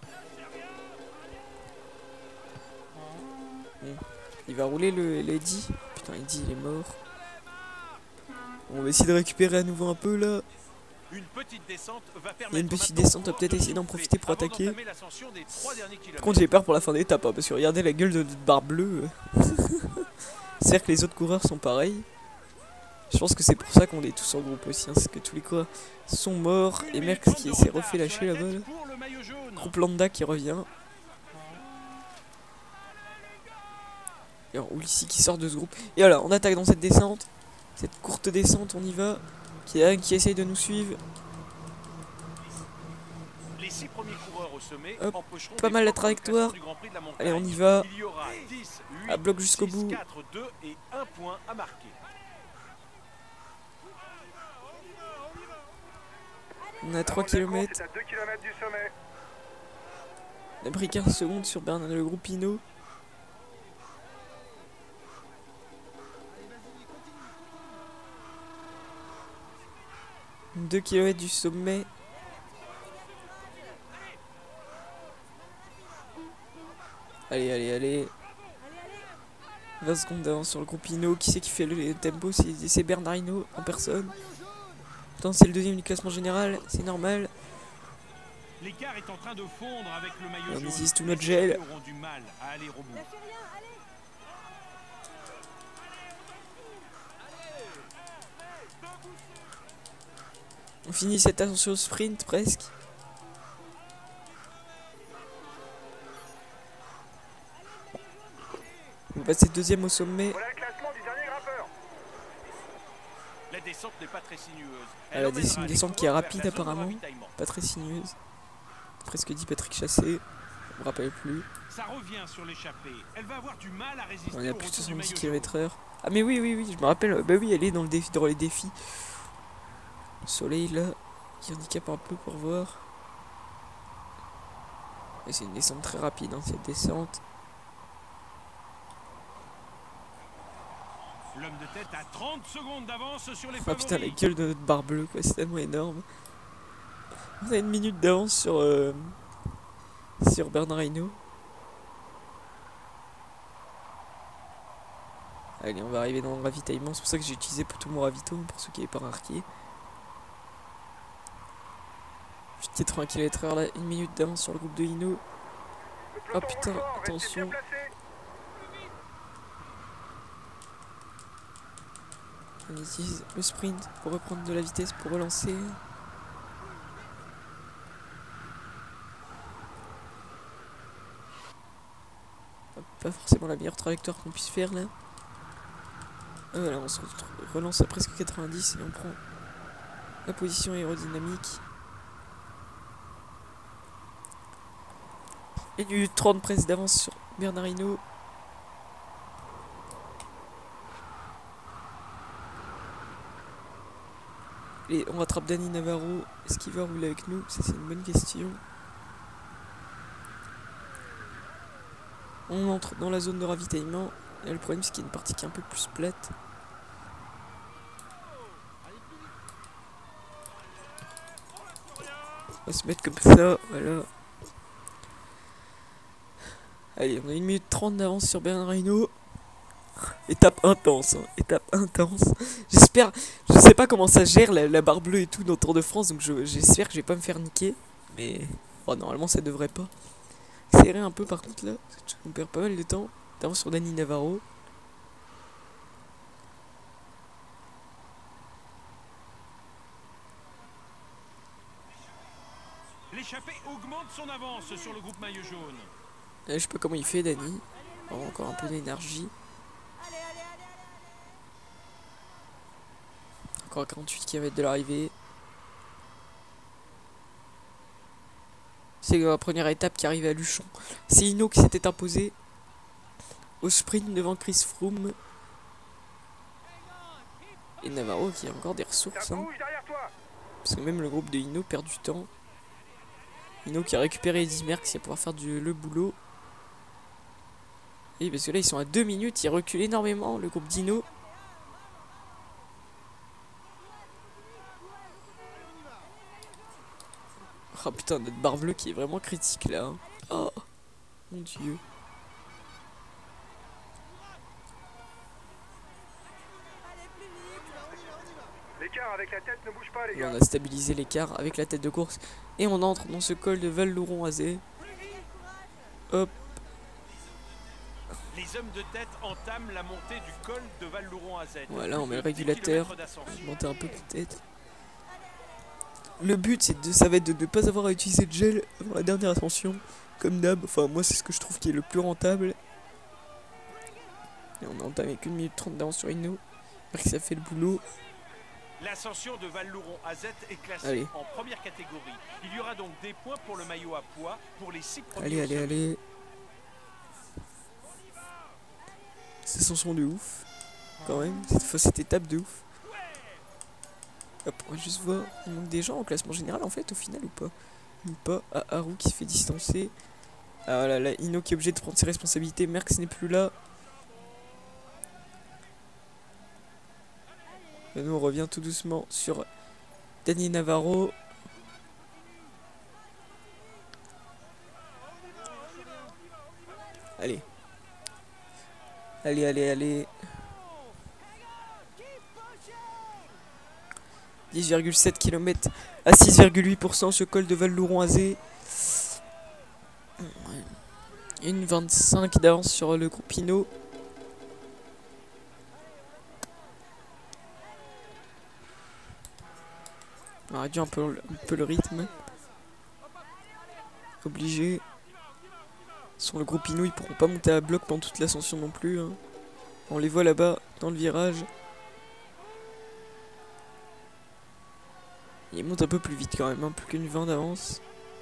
Bon. Il va rouler le Eddie. Putain, Eddie, il est mort. Bon, on va essayer de récupérer à nouveau un peu, là. Une petite descente va permettre. Il y a une petite descente, on va peut-être essayer d'en profiter pour attaquer. Par contre, j'ai peur pour la fin d'étape, hein, parce que regardez la gueule de notre barre bleue. C'est-à-dire que les autres coureurs sont pareils. Je pense que c'est pour ça qu'on est tous en groupe aussi, hein, c'est que tous les coureurs sont morts. Et Merckx qui s'est refait lâcher là-bas. Là. Groupe Landa qui revient. Et alors, Ulissi qui sort de ce groupe. Et voilà, on attaque dans cette descente. Cette courte descente, on y va. Qui essaye de nous suivre. Les 6 premiers coureurs au sommet empocheront pas mal la trajectoire. Allez, on y va. Il y aura 10, 8, à bloc jusqu'au 6, bout. 4, 2 et 1 point à marquer. On a 3 km. À 2 km du sommet. On a pris 15 secondes sur Bernard, le groupe Hinault. « 2 km du sommet. Allez, allez, allez. 20 secondes d'avance sur le groupe Hinault. Qui c'est qui fait le tempo? C'est Bernard Hinault en personne. Pourtant, c'est le deuxième du classement général. C'est normal. L'écart est en train de fondre avec le maillot On jaune. utilise tout notre gel. Auront du mal à aller au bout. On finit cette ascension au sprint presque. On va passer deuxième au sommet. Voilà le classement du dernier grimpeur. La descente n'est pas très sinueuse. Elle a une descente qui est rapide apparemment. Pas très sinueuse. Presque dit Patrick Chassé. Je me rappelle plus. Ça revient sur l'échappée. Elle va avoir du mal à résister. On est à plus de 70 km/h. Ah mais oui, oui, oui, je me rappelle. Bah oui, elle est dans le défi, dans les défis. Le soleil là, qui handicape un peu pour voir. Et c'est une descente très rapide, hein, cette descente. L'homme de tête a 30 secondes d'avance sur les Ah favoris. putain, la gueule de notre barre bleue, quoi, c'est tellement énorme. On a une minute d'avance sur Bernard Hinault. Allez, on va arriver dans le ravitaillement. C'est pour ça que j'ai utilisé tout mon ravito, pour ceux qui n'avaient pas remarqué. 80 km/h là, une minute d'avance sur le groupe de Hinault. Oh putain, attention. On utilise le sprint pour reprendre de la vitesse, pour relancer. Pas forcément la meilleure trajectoire qu'on puisse faire là. Voilà, on se relance à presque 90 et on prend la position aérodynamique. 1 minute 30 presque d'avance sur Bernard Hinault. Et on rattrape Dani Navarro. Est-ce qu'il va rouler avec nous? Ça, c'est une bonne question. On entre dans la zone de ravitaillement. Et le problème, c'est qu'il y a une partie qui est un peu plus plate. On va se mettre comme ça, voilà. Allez, on a 1 minute 30 d'avance sur Bernard Hinault. Étape intense, hein, étape intense. J'espère, je sais pas comment ça gère la barre bleue et tout dans le Tour de France, donc j'espère que je vais pas me faire niquer. Mais oh, normalement ça devrait pas. Serré un peu par contre là, on perd pas mal de temps. D'avance sur Dani Navarro. L'échappée augmente son avance sur le groupe maillot jaune. Je sais pas comment il fait Dani. Oh, encore un peu d'énergie. Encore à 48 km de l'arrivée. C'est la première étape qui arrive à Luchon. C'est Hinault qui s'était imposé au sprint devant Chris Froome. Et Navarro qui a encore des ressources. Hein. Parce que même le groupe de Hinault perd du temps. Hinault qui a récupéré Eddy Merckx qui va pouvoir faire le boulot. Et parce que là ils sont à 2 minutes, ils reculent énormément le groupe d'Hinault. Ah putain, notre barre bleue qui est vraiment critique là. Hein. Oh mon dieu. L'écart avec la tête ne bouge pas, les gars. On a stabilisé l'écart avec la tête de course. Et on entre dans ce col de Val-Louron-Azé. Hop. Les hommes de tête entament la montée du col de Val-Louron-Azé. Voilà, on met le régulateur. Je vais monter un peu peut-être. Le but, ça va être de ne pas avoir à utiliser de gel avant la dernière ascension. Comme d'hab. Enfin, moi, c'est ce que je trouve qui est le plus rentable. Et on a entamé avec 1 minute 30 d'avance sur Inno. J'espère que ça fait le boulot. L'ascension de Val-Louron-Azé est classée Allez. en première catégorie. Il y aura donc des points pour le maillot à pois pour les 6 premiers. Allez, au allez, sommet. allez. Cette ascension de ouf. Quand même. Cette étape de ouf. Hop, on va juste voir. Il manque des gens en classement général en fait, au final ou pas? Ou pas. Ah, Haru qui se fait distancer. Ah voilà, là, Inno qui est obligé de prendre ses responsabilités. Merckx n'est plus là. Et nous on revient tout doucement sur Dani Navarro. Allez. Allez, allez, allez. 10,7 km à 6,8% ce col de Val-Louron-Azé. 1,25 d'avance sur le groupe Inno. On a réduit un peu le rythme. Obligé. Sur le groupe Inno, ils pourront pas monter à bloc pendant toute l'ascension non plus. Hein. On les voit là-bas dans le virage. Il monte un peu plus vite quand même, hein, plus qu'une 20 d'avance.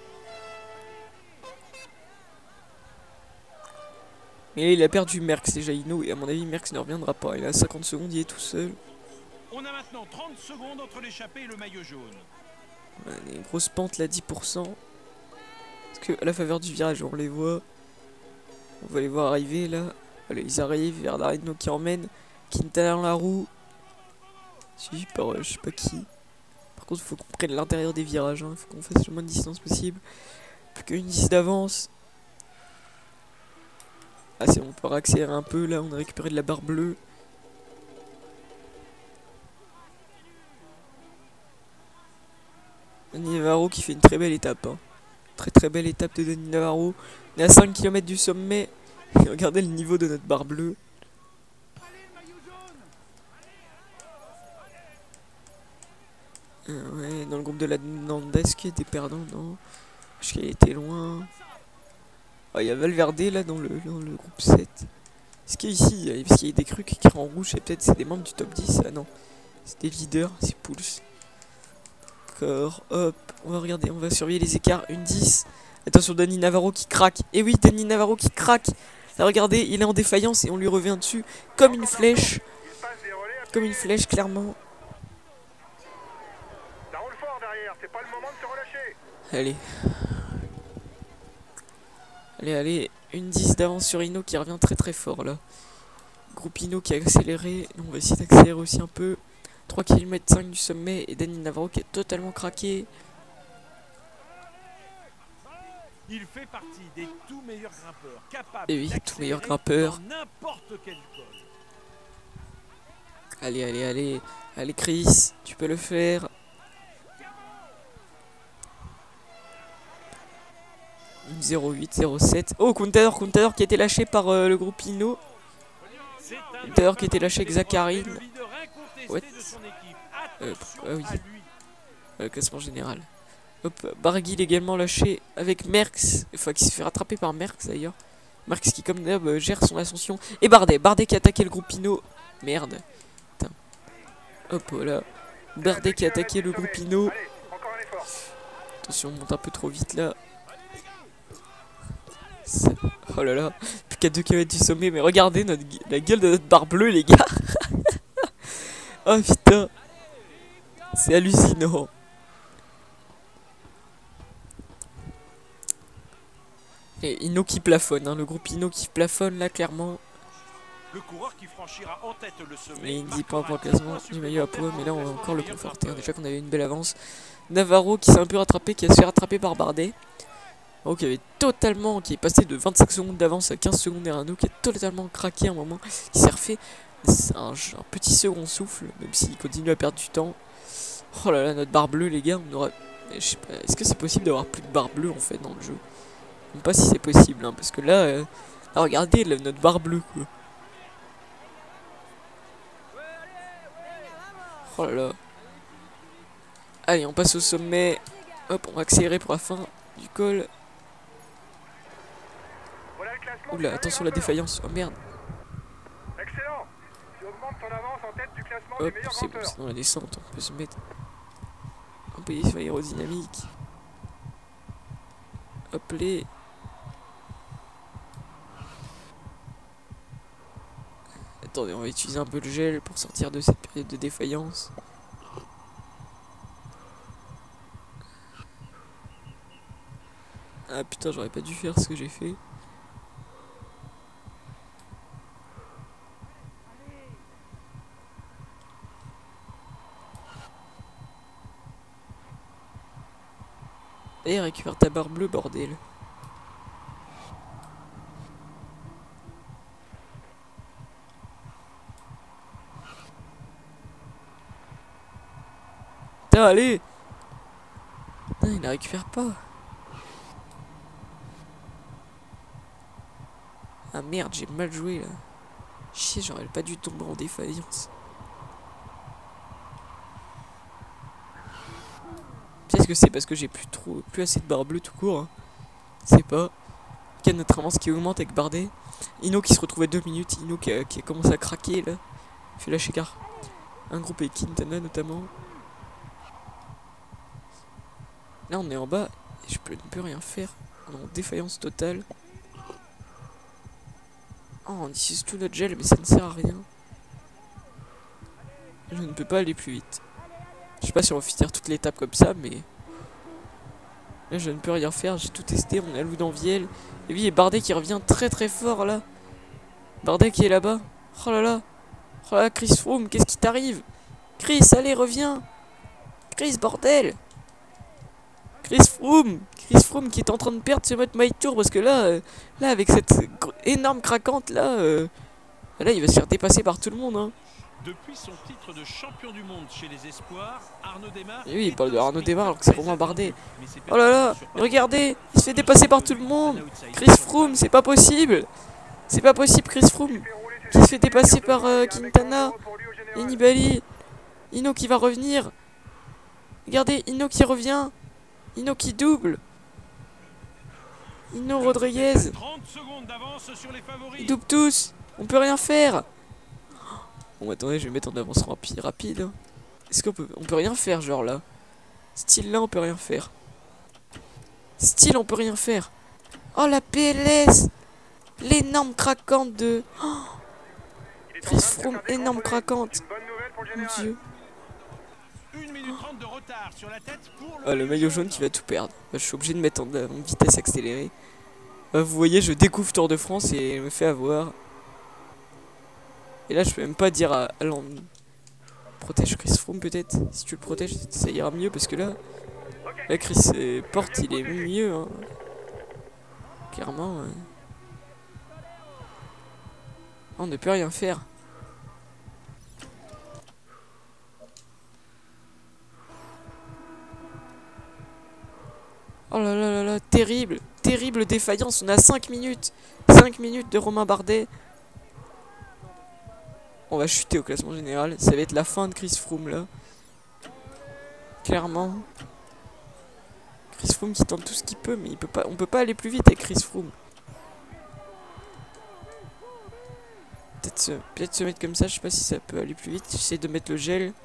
Mais là, il a perdu Merckx déjà Inno et à mon avis Merckx ne reviendra pas. Il a 50 secondes, il est tout seul. On a maintenant 30 secondes entre l'échappée et le maillot jaune. Ouais, il y a une grosse pente là, 10%. Parce que à la faveur du virage, on les voit. On va les voir arriver là. Voilà, ils arrivent vers Darino qui emmène. Quintana dans la roue. Suivi par je sais pas qui. Par contre, il faut qu'on prenne l'intérieur des virages. Il faut qu'on fasse le moins de distance possible. Plus qu'une 10 d'avance. Ah, c'est bon, on peut accélérer un peu. Là, on a récupéré de la barre bleue. Dani Navarro qui fait une très belle étape. Hein. Très très belle étape de Dani Navarro. On est à 5 km du sommet. Et regardez le niveau de notre barre bleue. Ouais, dans le groupe de la Nanda, est-ce qu'il y a des perdants? Non. Parce qu'il était loin. Oh, il y a Valverde là dans le groupe 7. Est-ce qu'ici, parce qu'il y a des crues qui écrits en rouge, et peut-être c'est des membres du top 10? Ah non. C'est des leaders, c'est Pulse. D'accord, hop, on va regarder, on va surveiller les écarts. Une 10. Attention, Dani Navarro qui craque. Et oui, Dani Navarro qui craque. Là, regardez, il est en défaillance et on lui revient dessus comme une flèche. Comme une flèche, clairement. Ça roule fort derrière, c'est pas le moment de se relâcher. Allez. Allez, allez. Une 10 d'avance sur Inno qui revient très très fort là. Groupe Inno qui a accéléré. On va essayer d'accélérer aussi un peu. 3 km 5 du sommet et Dani Navarro qui est totalement craqué. Il fait partie des tout meilleurs grimpeurs, capables Et oui, tout d'accélérer meilleur grimpeur. dans n'importe quel col. Allez, allez, allez. Allez, Chris, tu peux le faire. Une 0,8, 0,7. Oh, Contador qui a été lâché par le groupe Inno. C'est un Contador qui a été lâché avec Zacharine. le leader incontesté What de son équipe. Attention ah oui. à lui. Classement général. Hop, Barguil également lâché avec Merckx. Enfin, qui se fait rattraper par Merckx d'ailleurs. Merckx qui, comme d'hab, gère son ascension. Et Bardet qui a attaqué le groupe Inno. Merde. Putain. Hop, voilà. Bardet qui a attaqué le groupe Inno. Allez, encore un effort. Attention, on monte un peu trop vite là. Oh là là, plus qu'à 2 km du sommet, mais regardez la gueule de notre barre bleue, les gars. Oh putain, c'est hallucinant. Et Inno qui plafonne, hein, le groupe Inno qui plafonne là, clairement. Le coureur qui franchira en tête le sommet. Et il dit pas pour le classement du maillot à poids, mais là on va encore le conforter. Déjà qu'on avait une belle avance. Navarro qui s'est un peu rattrapé, qui a se fait rattraper par Bardet. Oh, qui est passé de 25 secondes d'avance à 15 secondes derrière nous, qui a totalement craqué à un moment, qui s'est refait un petit second souffle, même s'il continue à perdre du temps. Oh là là, notre barre bleue, les gars, on aura... Je sais pas, est-ce que c'est possible d'avoir plus de barre bleue en fait dans le jeu? Je sais pas si c'est possible, hein, parce que là, ah, regardez là, notre barre bleue quoi. Oh là là. Allez, on passe au sommet. Hop, on va accélérer pour la fin du col. Voilà le classement. Oula, attention la défaillance. Oh merde. Excellent. Tu augmentes ton avance en tête du classement Hop, des meilleurs c'est bon, grimpeurs. c'est dans la descente. On peut se mettre un peu sur aérodynamique. Hop les. Attendez, on va utiliser un peu le gel pour sortir de cette période de défaillance. Ah putain, j'aurais pas dû faire ce que j'ai fait. Et récupère ta barre bleue, bordel. Putain, allez. Non, il la récupère pas. Ah merde, j'ai mal joué là. Chier, j'aurais pas dû tomber en défaillance. Peut-être que c'est parce que j'ai plus assez de barre bleue tout court. Hein. C'est pas. Il y a notre avance qui augmente avec Bardet. Ino qui se retrouve à 2 minutes. Ino qui a commencé à craquer là. Il fait lâcher car. Un groupe avec Quintana notamment. Là on est en bas et je ne peux rien faire. On est en défaillance totale. Oh, on utilise tout notre gel mais ça ne sert à rien. Je ne peux pas aller plus vite. Je sais pas si on va finir toute l'étape comme ça, mais là je ne peux rien faire, j'ai tout testé, on est à Loudanvielle. Et oui, et Bardet qui revient très très fort là. Bardet qui est là-bas. Oh là là. Oh là là, Chris Froome, qu'est-ce qui t'arrive? Chris, allez, reviens. Chris, bordel. Chris Froome qui est en train de perdre ce mode My Tour parce que là, là avec cette énorme craquante là, là il va se faire dépasser par tout le monde hein. Depuis son titre de champion du monde chez les espoirs, Arnaud Démare. Et oui, il parle de Arnaud Démare alors que c'est Romain Bardet. Oh là là, regardez, il se fait dépasser par tout le monde. Chris Froome, c'est pas possible. C'est pas possible, Chris Froome qui se fait dépasser par Quintana et Nibali. Ino qui va revenir. Regardez, Ino qui revient. Ino qui double. Ino Rodriguez. 30 secondes d'avance sur les favoris. Ils doublent tous. On peut rien faire. Bon, attendez, je vais mettre en avance rapide. Hein. Est-ce qu'on peut rien faire, genre là? Style là, on peut rien faire. Style, on peut rien faire. Oh, la PLS. L'énorme craquante de... Oh, Chris Froome, énorme craquante. Mon Dieu. 1 minute 30 de retard sur la tête pour Le maillot jaune qui va tout perdre. Je suis obligé de mettre en vitesse accélérée. Vous voyez, je découvre Tour de France et je me fais avoir. Et là, je peux même pas dire à protège Chris Froome peut-être. Si tu le protèges, ça ira mieux parce que là, Chris Porte, il est mieux. Hein. Clairement. On ne peut rien faire. Oh là là là là, terrible, terrible défaillance. On a 5 minutes. 5 minutes de Romain Bardet. On va chuter au classement général. Ça va être la fin de Chris Froome là. Clairement. Chris Froome qui tente tout ce qu'il peut, mais on peut pas aller plus vite avec Chris Froome. Peut-être se mettre comme ça, je sais pas si ça peut aller plus vite. J'essaie de mettre le gel.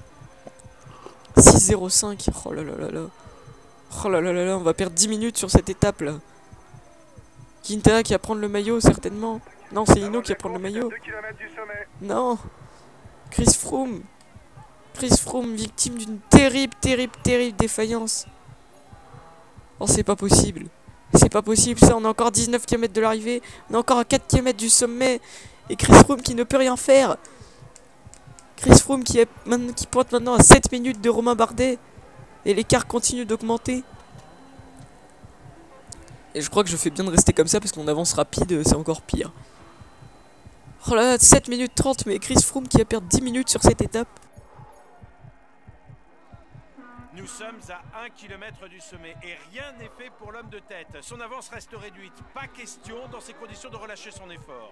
6,05. Oh là là là là. Oh là là là là, on va perdre 10 minutes sur cette étape là. Quintana qui va prendre le maillot certainement. Non, c'est Ino qui va prendre le maillot. Non. Chris Froome. Chris Froome, victime d'une terrible défaillance. Oh, c'est pas possible. C'est pas possible ça, on a encore 19 km de l'arrivée. On est encore à 4 km du sommet. Et Chris Froome qui ne peut rien faire. Chris Froome qui pointe maintenant à 7 minutes de Romain Bardet. Et l'écart continue d'augmenter. Et je crois que je fais bien de rester comme ça parce qu'on avance rapide, c'est encore pire. Oh là là, 7 minutes 30, mais Chris Froome qui a perdu 10 minutes sur cette étape. Nous sommes à 1 km du sommet et rien n'est fait pour l'homme de tête. Son avance reste réduite. Pas question dans ces conditions de relâcher son effort.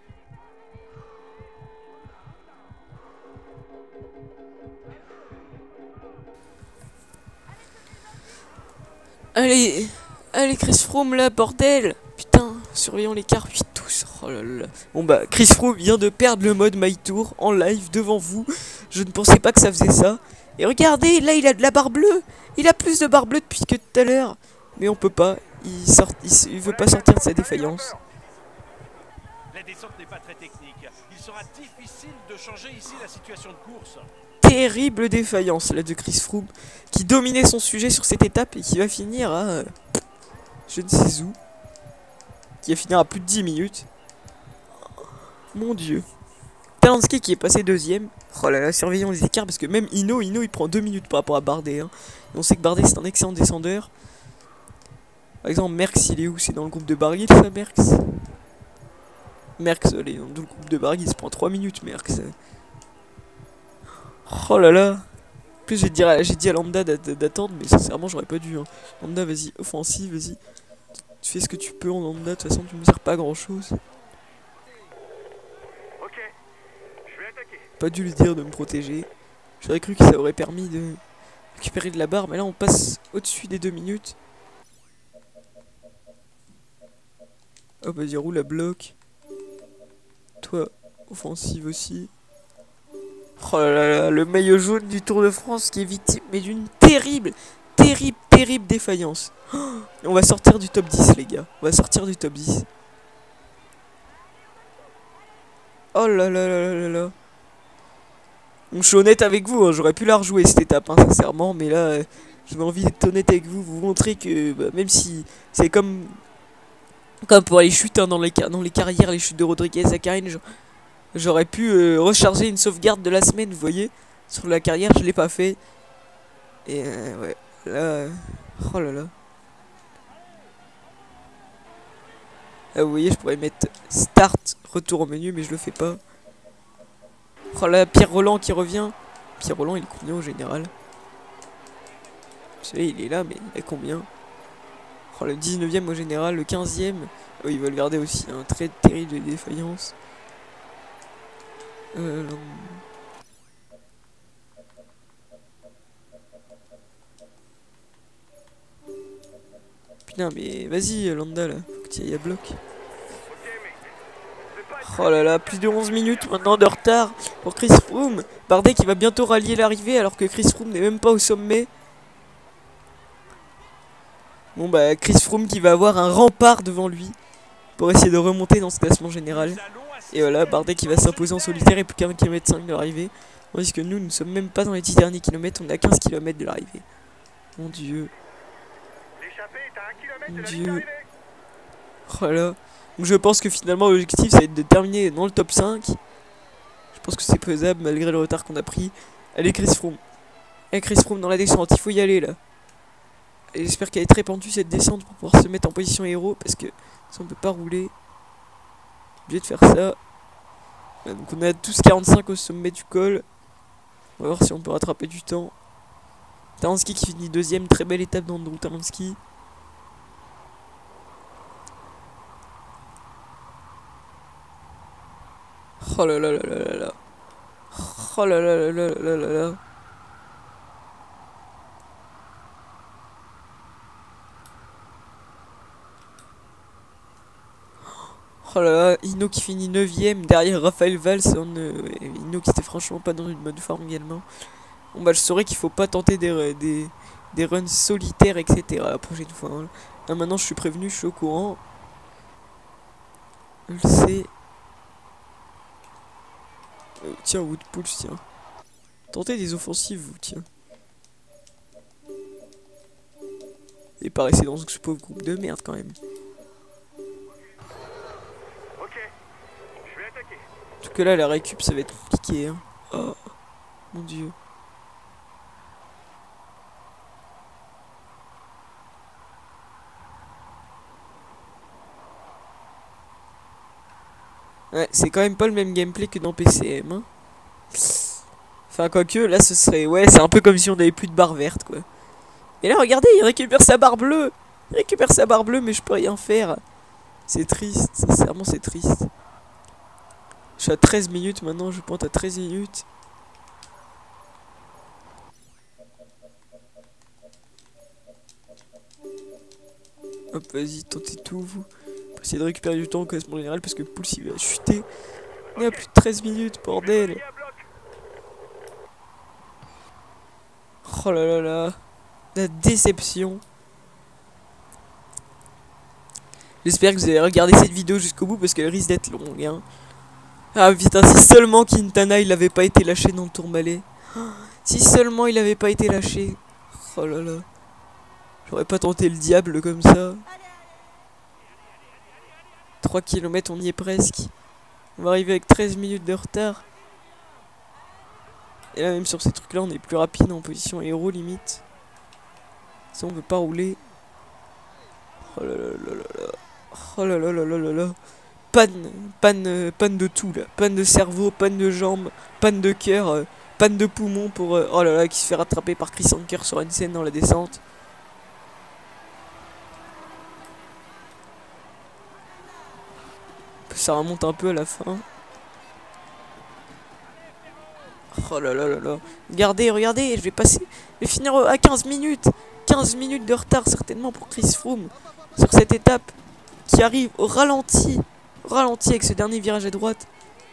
Allez, allez Chris Froome là, bordel. Putain, surveillons l'écart, puis tous. Oh là là. Bon bah, Chris Froome vient de perdre le mode My Tour en live devant vous. Je ne pensais pas que ça faisait ça. Et regardez, là il a de la barre bleue. Il a plus de barre bleue depuis que tout à l'heure. Mais on peut pas, il veut pas sortir de sa défaillance. La descente n'est pas très technique. Il sera difficile de changer ici la situation de course. Terrible défaillance là de Chris Froome qui dominait son sujet sur cette étape et qui va finir à je ne sais où, qui va finir à plus de 10 minutes. Mon dieu. Talansky qui est passé deuxième. Oh là là, surveillons les écarts parce que même Hinault il prend 2 minutes par rapport à Bardet hein. Et on sait que Bardet c'est un excellent descendeur. Par exemple Merckx il est où? C'est dans le groupe de Barguil ça Merckx? Merckx elle est dans le groupe de Barguil, il se prend 3 minutes Merckx. Oh là là. En plus j'ai dit à Lambda d'attendre, mais sincèrement j'aurais pas dû hein. Lambda vas-y, offensive, vas-y. Tu fais ce que tu peux en Lambda, de toute façon tu me sers pas à grand chose. Ok, je vais attaquer. Pas dû lui dire de me protéger. J'aurais cru que ça aurait permis de récupérer de la barre, mais là on passe au-dessus des 2 minutes. Oh vas-y, roule à bloc. Toi, offensive aussi. Oh là là, le maillot jaune du Tour de France qui est victime mais d'une terrible défaillance. Oh, on va sortir du top 10 les gars. On va sortir du top 10. Oh là là là là là. Je suis honnête avec vous, hein, j'aurais pu la rejouer cette étape, hein, sincèrement, mais là, j'ai envie d'être honnête avec vous, vous montrer que bah, même si c'est comme pour les chutes hein, dans les carrières, les chutes de Rodriguez à Karine, j'aurais pu recharger une sauvegarde de la semaine, vous voyez. Sur la carrière, je l'ai pas fait. Et ouais, là, oh là là. Là, vous voyez, je pourrais mettre Start, retour au menu, mais je le fais pas. Oh là, Pierre Roland qui revient. Pierre Roland, il est combien au général? Vous savez, il est là, mais il est combien? Oh, le 19ème au général, le 15ème. Oh, ils veulent garder aussi un très terrible de défaillance. Putain, mais vas-y, Landa, là. Faut que tu ailles à bloc. Oh là là, plus de 11 minutes maintenant de retard pour Chris Froome. Bardet qui va bientôt rallier l'arrivée alors que Chris Froome n'est même pas au sommet. Bon bah Chris Froome qui va avoir un rempart devant lui pour essayer de remonter dans ce classement général. Et voilà, Bardet qui va s'imposer en solitaire et plus qu'à 1,5 km de l'arrivée. Tandis que nous ne sommes même pas dans les 10 derniers kilomètres, on est à 15 km de l'arrivée. Mon dieu. Mon dieu. Oh là. Donc je pense que finalement l'objectif ça va être de terminer dans le top 5. Je pense que c'est faisable malgré le retard qu'on a pris. Allez Chris Froome. Allez Chris Froome dans la descente, il faut y aller là. J'espère qu'elle est très pendue cette descente pour pouvoir se mettre en position héros parce que si on peut pas rouler, obligé de faire ça. Donc on est à tous 45 au sommet du col. On va voir si on peut rattraper du temps. Talansky qui finit deuxième, très belle étape d'Andrew Talansky. Oh là là là là là là. Oh là là là là là là là. Oh là là, Hinault qui finit 9ème derrière Raphaël Valls. Hinault qui était franchement pas dans une bonne forme également. Bon bah je saurais qu'il faut pas tenter des runs solitaires etc. la prochaine fois. Hein. Là maintenant je suis prévenu, je suis au courant. Je le sais. Tiens, Woodpools, tiens. Tentez des offensives, vous, tiens. Et pas rester dans ce pauvre groupe de merde, quand même. Ok, je vais attaquer. En tout que là, la récup, ça va être compliqué. Hein. Oh, mon dieu. Ouais, c'est quand même pas le même gameplay que dans PCM. Hein. Enfin, quoique, là, ce serait... Ouais, c'est un peu comme si on avait plus de barre verte, quoi. Et là, regardez, il récupère sa barre bleue. Il récupère sa barre bleue, mais je peux rien faire. C'est triste, sincèrement, c'est triste. Je suis à 13 minutes maintenant, je pointe à 13 minutes. Hop, vas-y, tentez tout, vous. Pour essayer de récupérer du temps au classement général, parce que Pouls, il va chuter. On est à plus de 13 minutes, bordel. Oh là là là. La déception. J'espère que vous avez regardé cette vidéo jusqu'au bout, parce qu'elle risque d'être longue, hein. Ah putain, si seulement Quintana il avait pas été lâché dans le Tourmalet. Si seulement il avait pas été lâché. Oh là là. J'aurais pas tenté le diable comme ça. 3 km, on y est presque. On va arriver avec 13 minutes de retard. Et là, même sur ces trucs là, on est plus rapide en position héros limite. Ça, on veut pas rouler. Oh là là là là là. Oh là là là là là là. Panne de tout là. Panne de cerveau, panne de jambes, panne de cœur, panne de poumon pour... oh là là, qui se fait rattraper par Chris Anker sur une scène dans la descente. Ça remonte un peu à la fin. Oh là là là là. Regardez, regardez, je vais passer... Je vais finir à 15 minutes. 15 minutes de retard certainement pour Chris Froome. Sur cette étape qui arrive au ralenti. Au ralenti avec ce dernier virage à droite.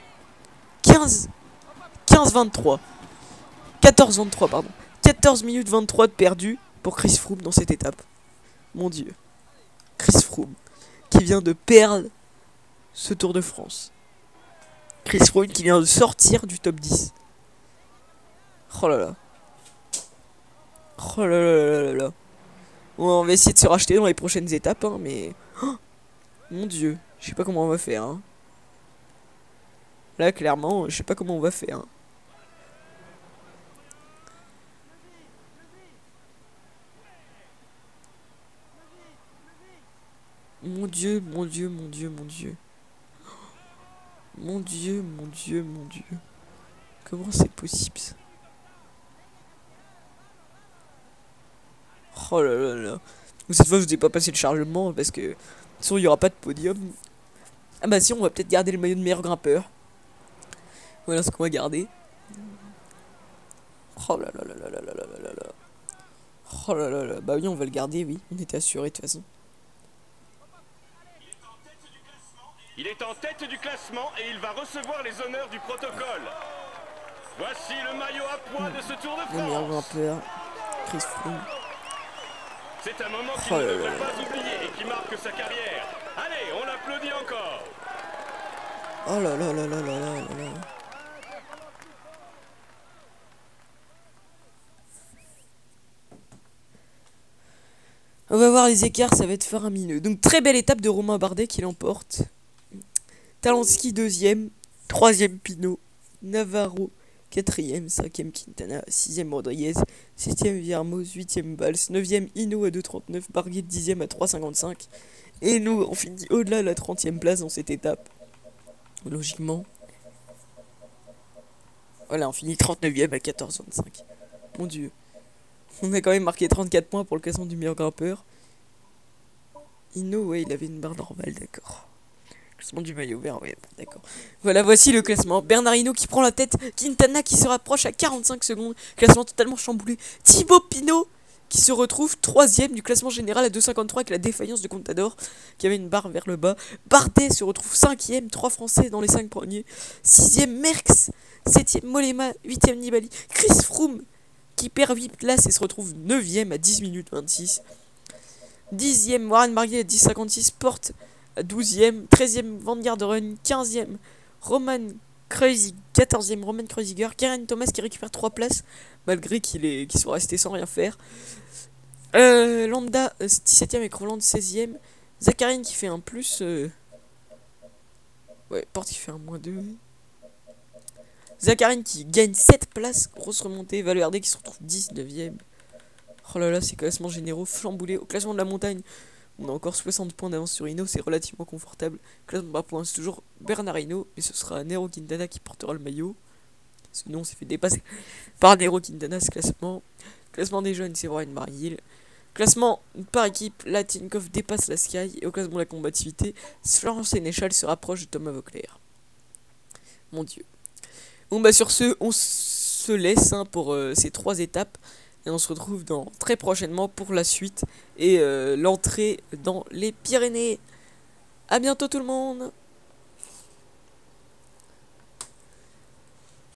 15-23. 14-23, pardon. 14 minutes 23 de perdu pour Chris Froome dans cette étape. Mon dieu. Chris Froome qui vient de perdre ce Tour de France. Chris Froome qui vient de sortir du top 10. Oh là là. Oh là là là là là. Bon, on va essayer de se racheter dans les prochaines étapes, hein, mais... Oh, mon dieu. Je sais pas comment on va faire, hein. Là, clairement, je sais pas comment on va faire. Hein. Mon dieu, mon dieu, mon dieu, mon dieu. Mon dieu, mon dieu, mon dieu. Comment c'est possible ça? Oh là là là. Cette fois, je vous ai pas passé le chargement parce que sinon, il n'y aura pas de podium. Ah bah si, on va peut-être garder le maillot de meilleur grimpeur. Voilà ce qu'on va garder. Oh là là là là là là là là là. Oh là là là. Bah oui, on va le garder, oui. On était assuré de toute façon. Il est en tête du classement et il va recevoir les honneurs du protocole. Voici le maillot à poids de ce Tour de Le meilleur France. grimpeur, Chris Froome. C'est un moment qu'il ne devrait pas oublier et qui marque sa carrière. Allez, on l'applaudit encore. Oh là là là là là là là. On va voir les écarts, ça va être faramineux. Donc très belle étape de Romain Bardet qui l'emporte. Talanski 2ème, 3ème Pinot, Navarro 4ème, 5ème Quintana, 6ème Rodriguez, 7ème Villermoz, 8ème Valls, 9ème Hinault à 2,39, Barguet 10ème à 3,55. Et nous, on finit au-delà de la 30ème place dans cette étape. Logiquement. Voilà, on finit 39ème à 14,25. Mon dieu. On a quand même marqué 34 points pour le classement du meilleur grimpeur. Hinault, ouais, il avait une barre normale, d'accord. Classement du maillot vert, ouais, bon, d'accord. Voilà, voici le classement. Bernard Hinault qui prend la tête. Quintana qui se rapproche à 45 secondes. Classement totalement chamboulé. Thibaut Pinot qui se retrouve 3ème du classement général à 2,53 avec la défaillance de Contador qui avait une barre vers le bas. Bardet se retrouve 5ème. 3 Français dans les 5 premiers. 6ème Merckx. 7ème Mollema. 8ème Nibali. Chris Froome qui perd 8 places et se retrouve 9ème à 10 minutes 26. 10ème Warren Barguil à 10,56. Porte à 12ème, 13ème Van Garderen, 15ème Roman Kreuziger, 14ème Roman Kreuziger, Karen Thomas qui récupère 3 places malgré qu'ils soit restés sans rien faire. Landa 17ème avec Roland 16ème, Zakharine qui fait un plus. Ouais, Porte qui fait un -2. Zacharine qui gagne 7 places. Grosse remontée. Valverde qui se retrouve 19ème. Oh là là, ces classements généraux chamboulés. Au classement de la montagne, on a encore 60 points d'avance sur Hino. C'est relativement confortable. Classement par points, c'est toujours Bernard Hino. Mais ce sera Nairo Quintana qui portera le maillot. Sinon, on s'est fait dépasser par Nairo Quintana ce classement. Classement des jeunes, c'est Ryan Marguil. Classement par équipe, Latinkov dépasse la Sky. Et au classement de la combativité, Florent Sénéchal se rapproche de Thomas Vauclair. Mon dieu. Bon bah sur ce, on se laisse pour ces 3 étapes. Et on se retrouve très prochainement pour la suite. Et l'entrée dans les Pyrénées. A bientôt tout le monde.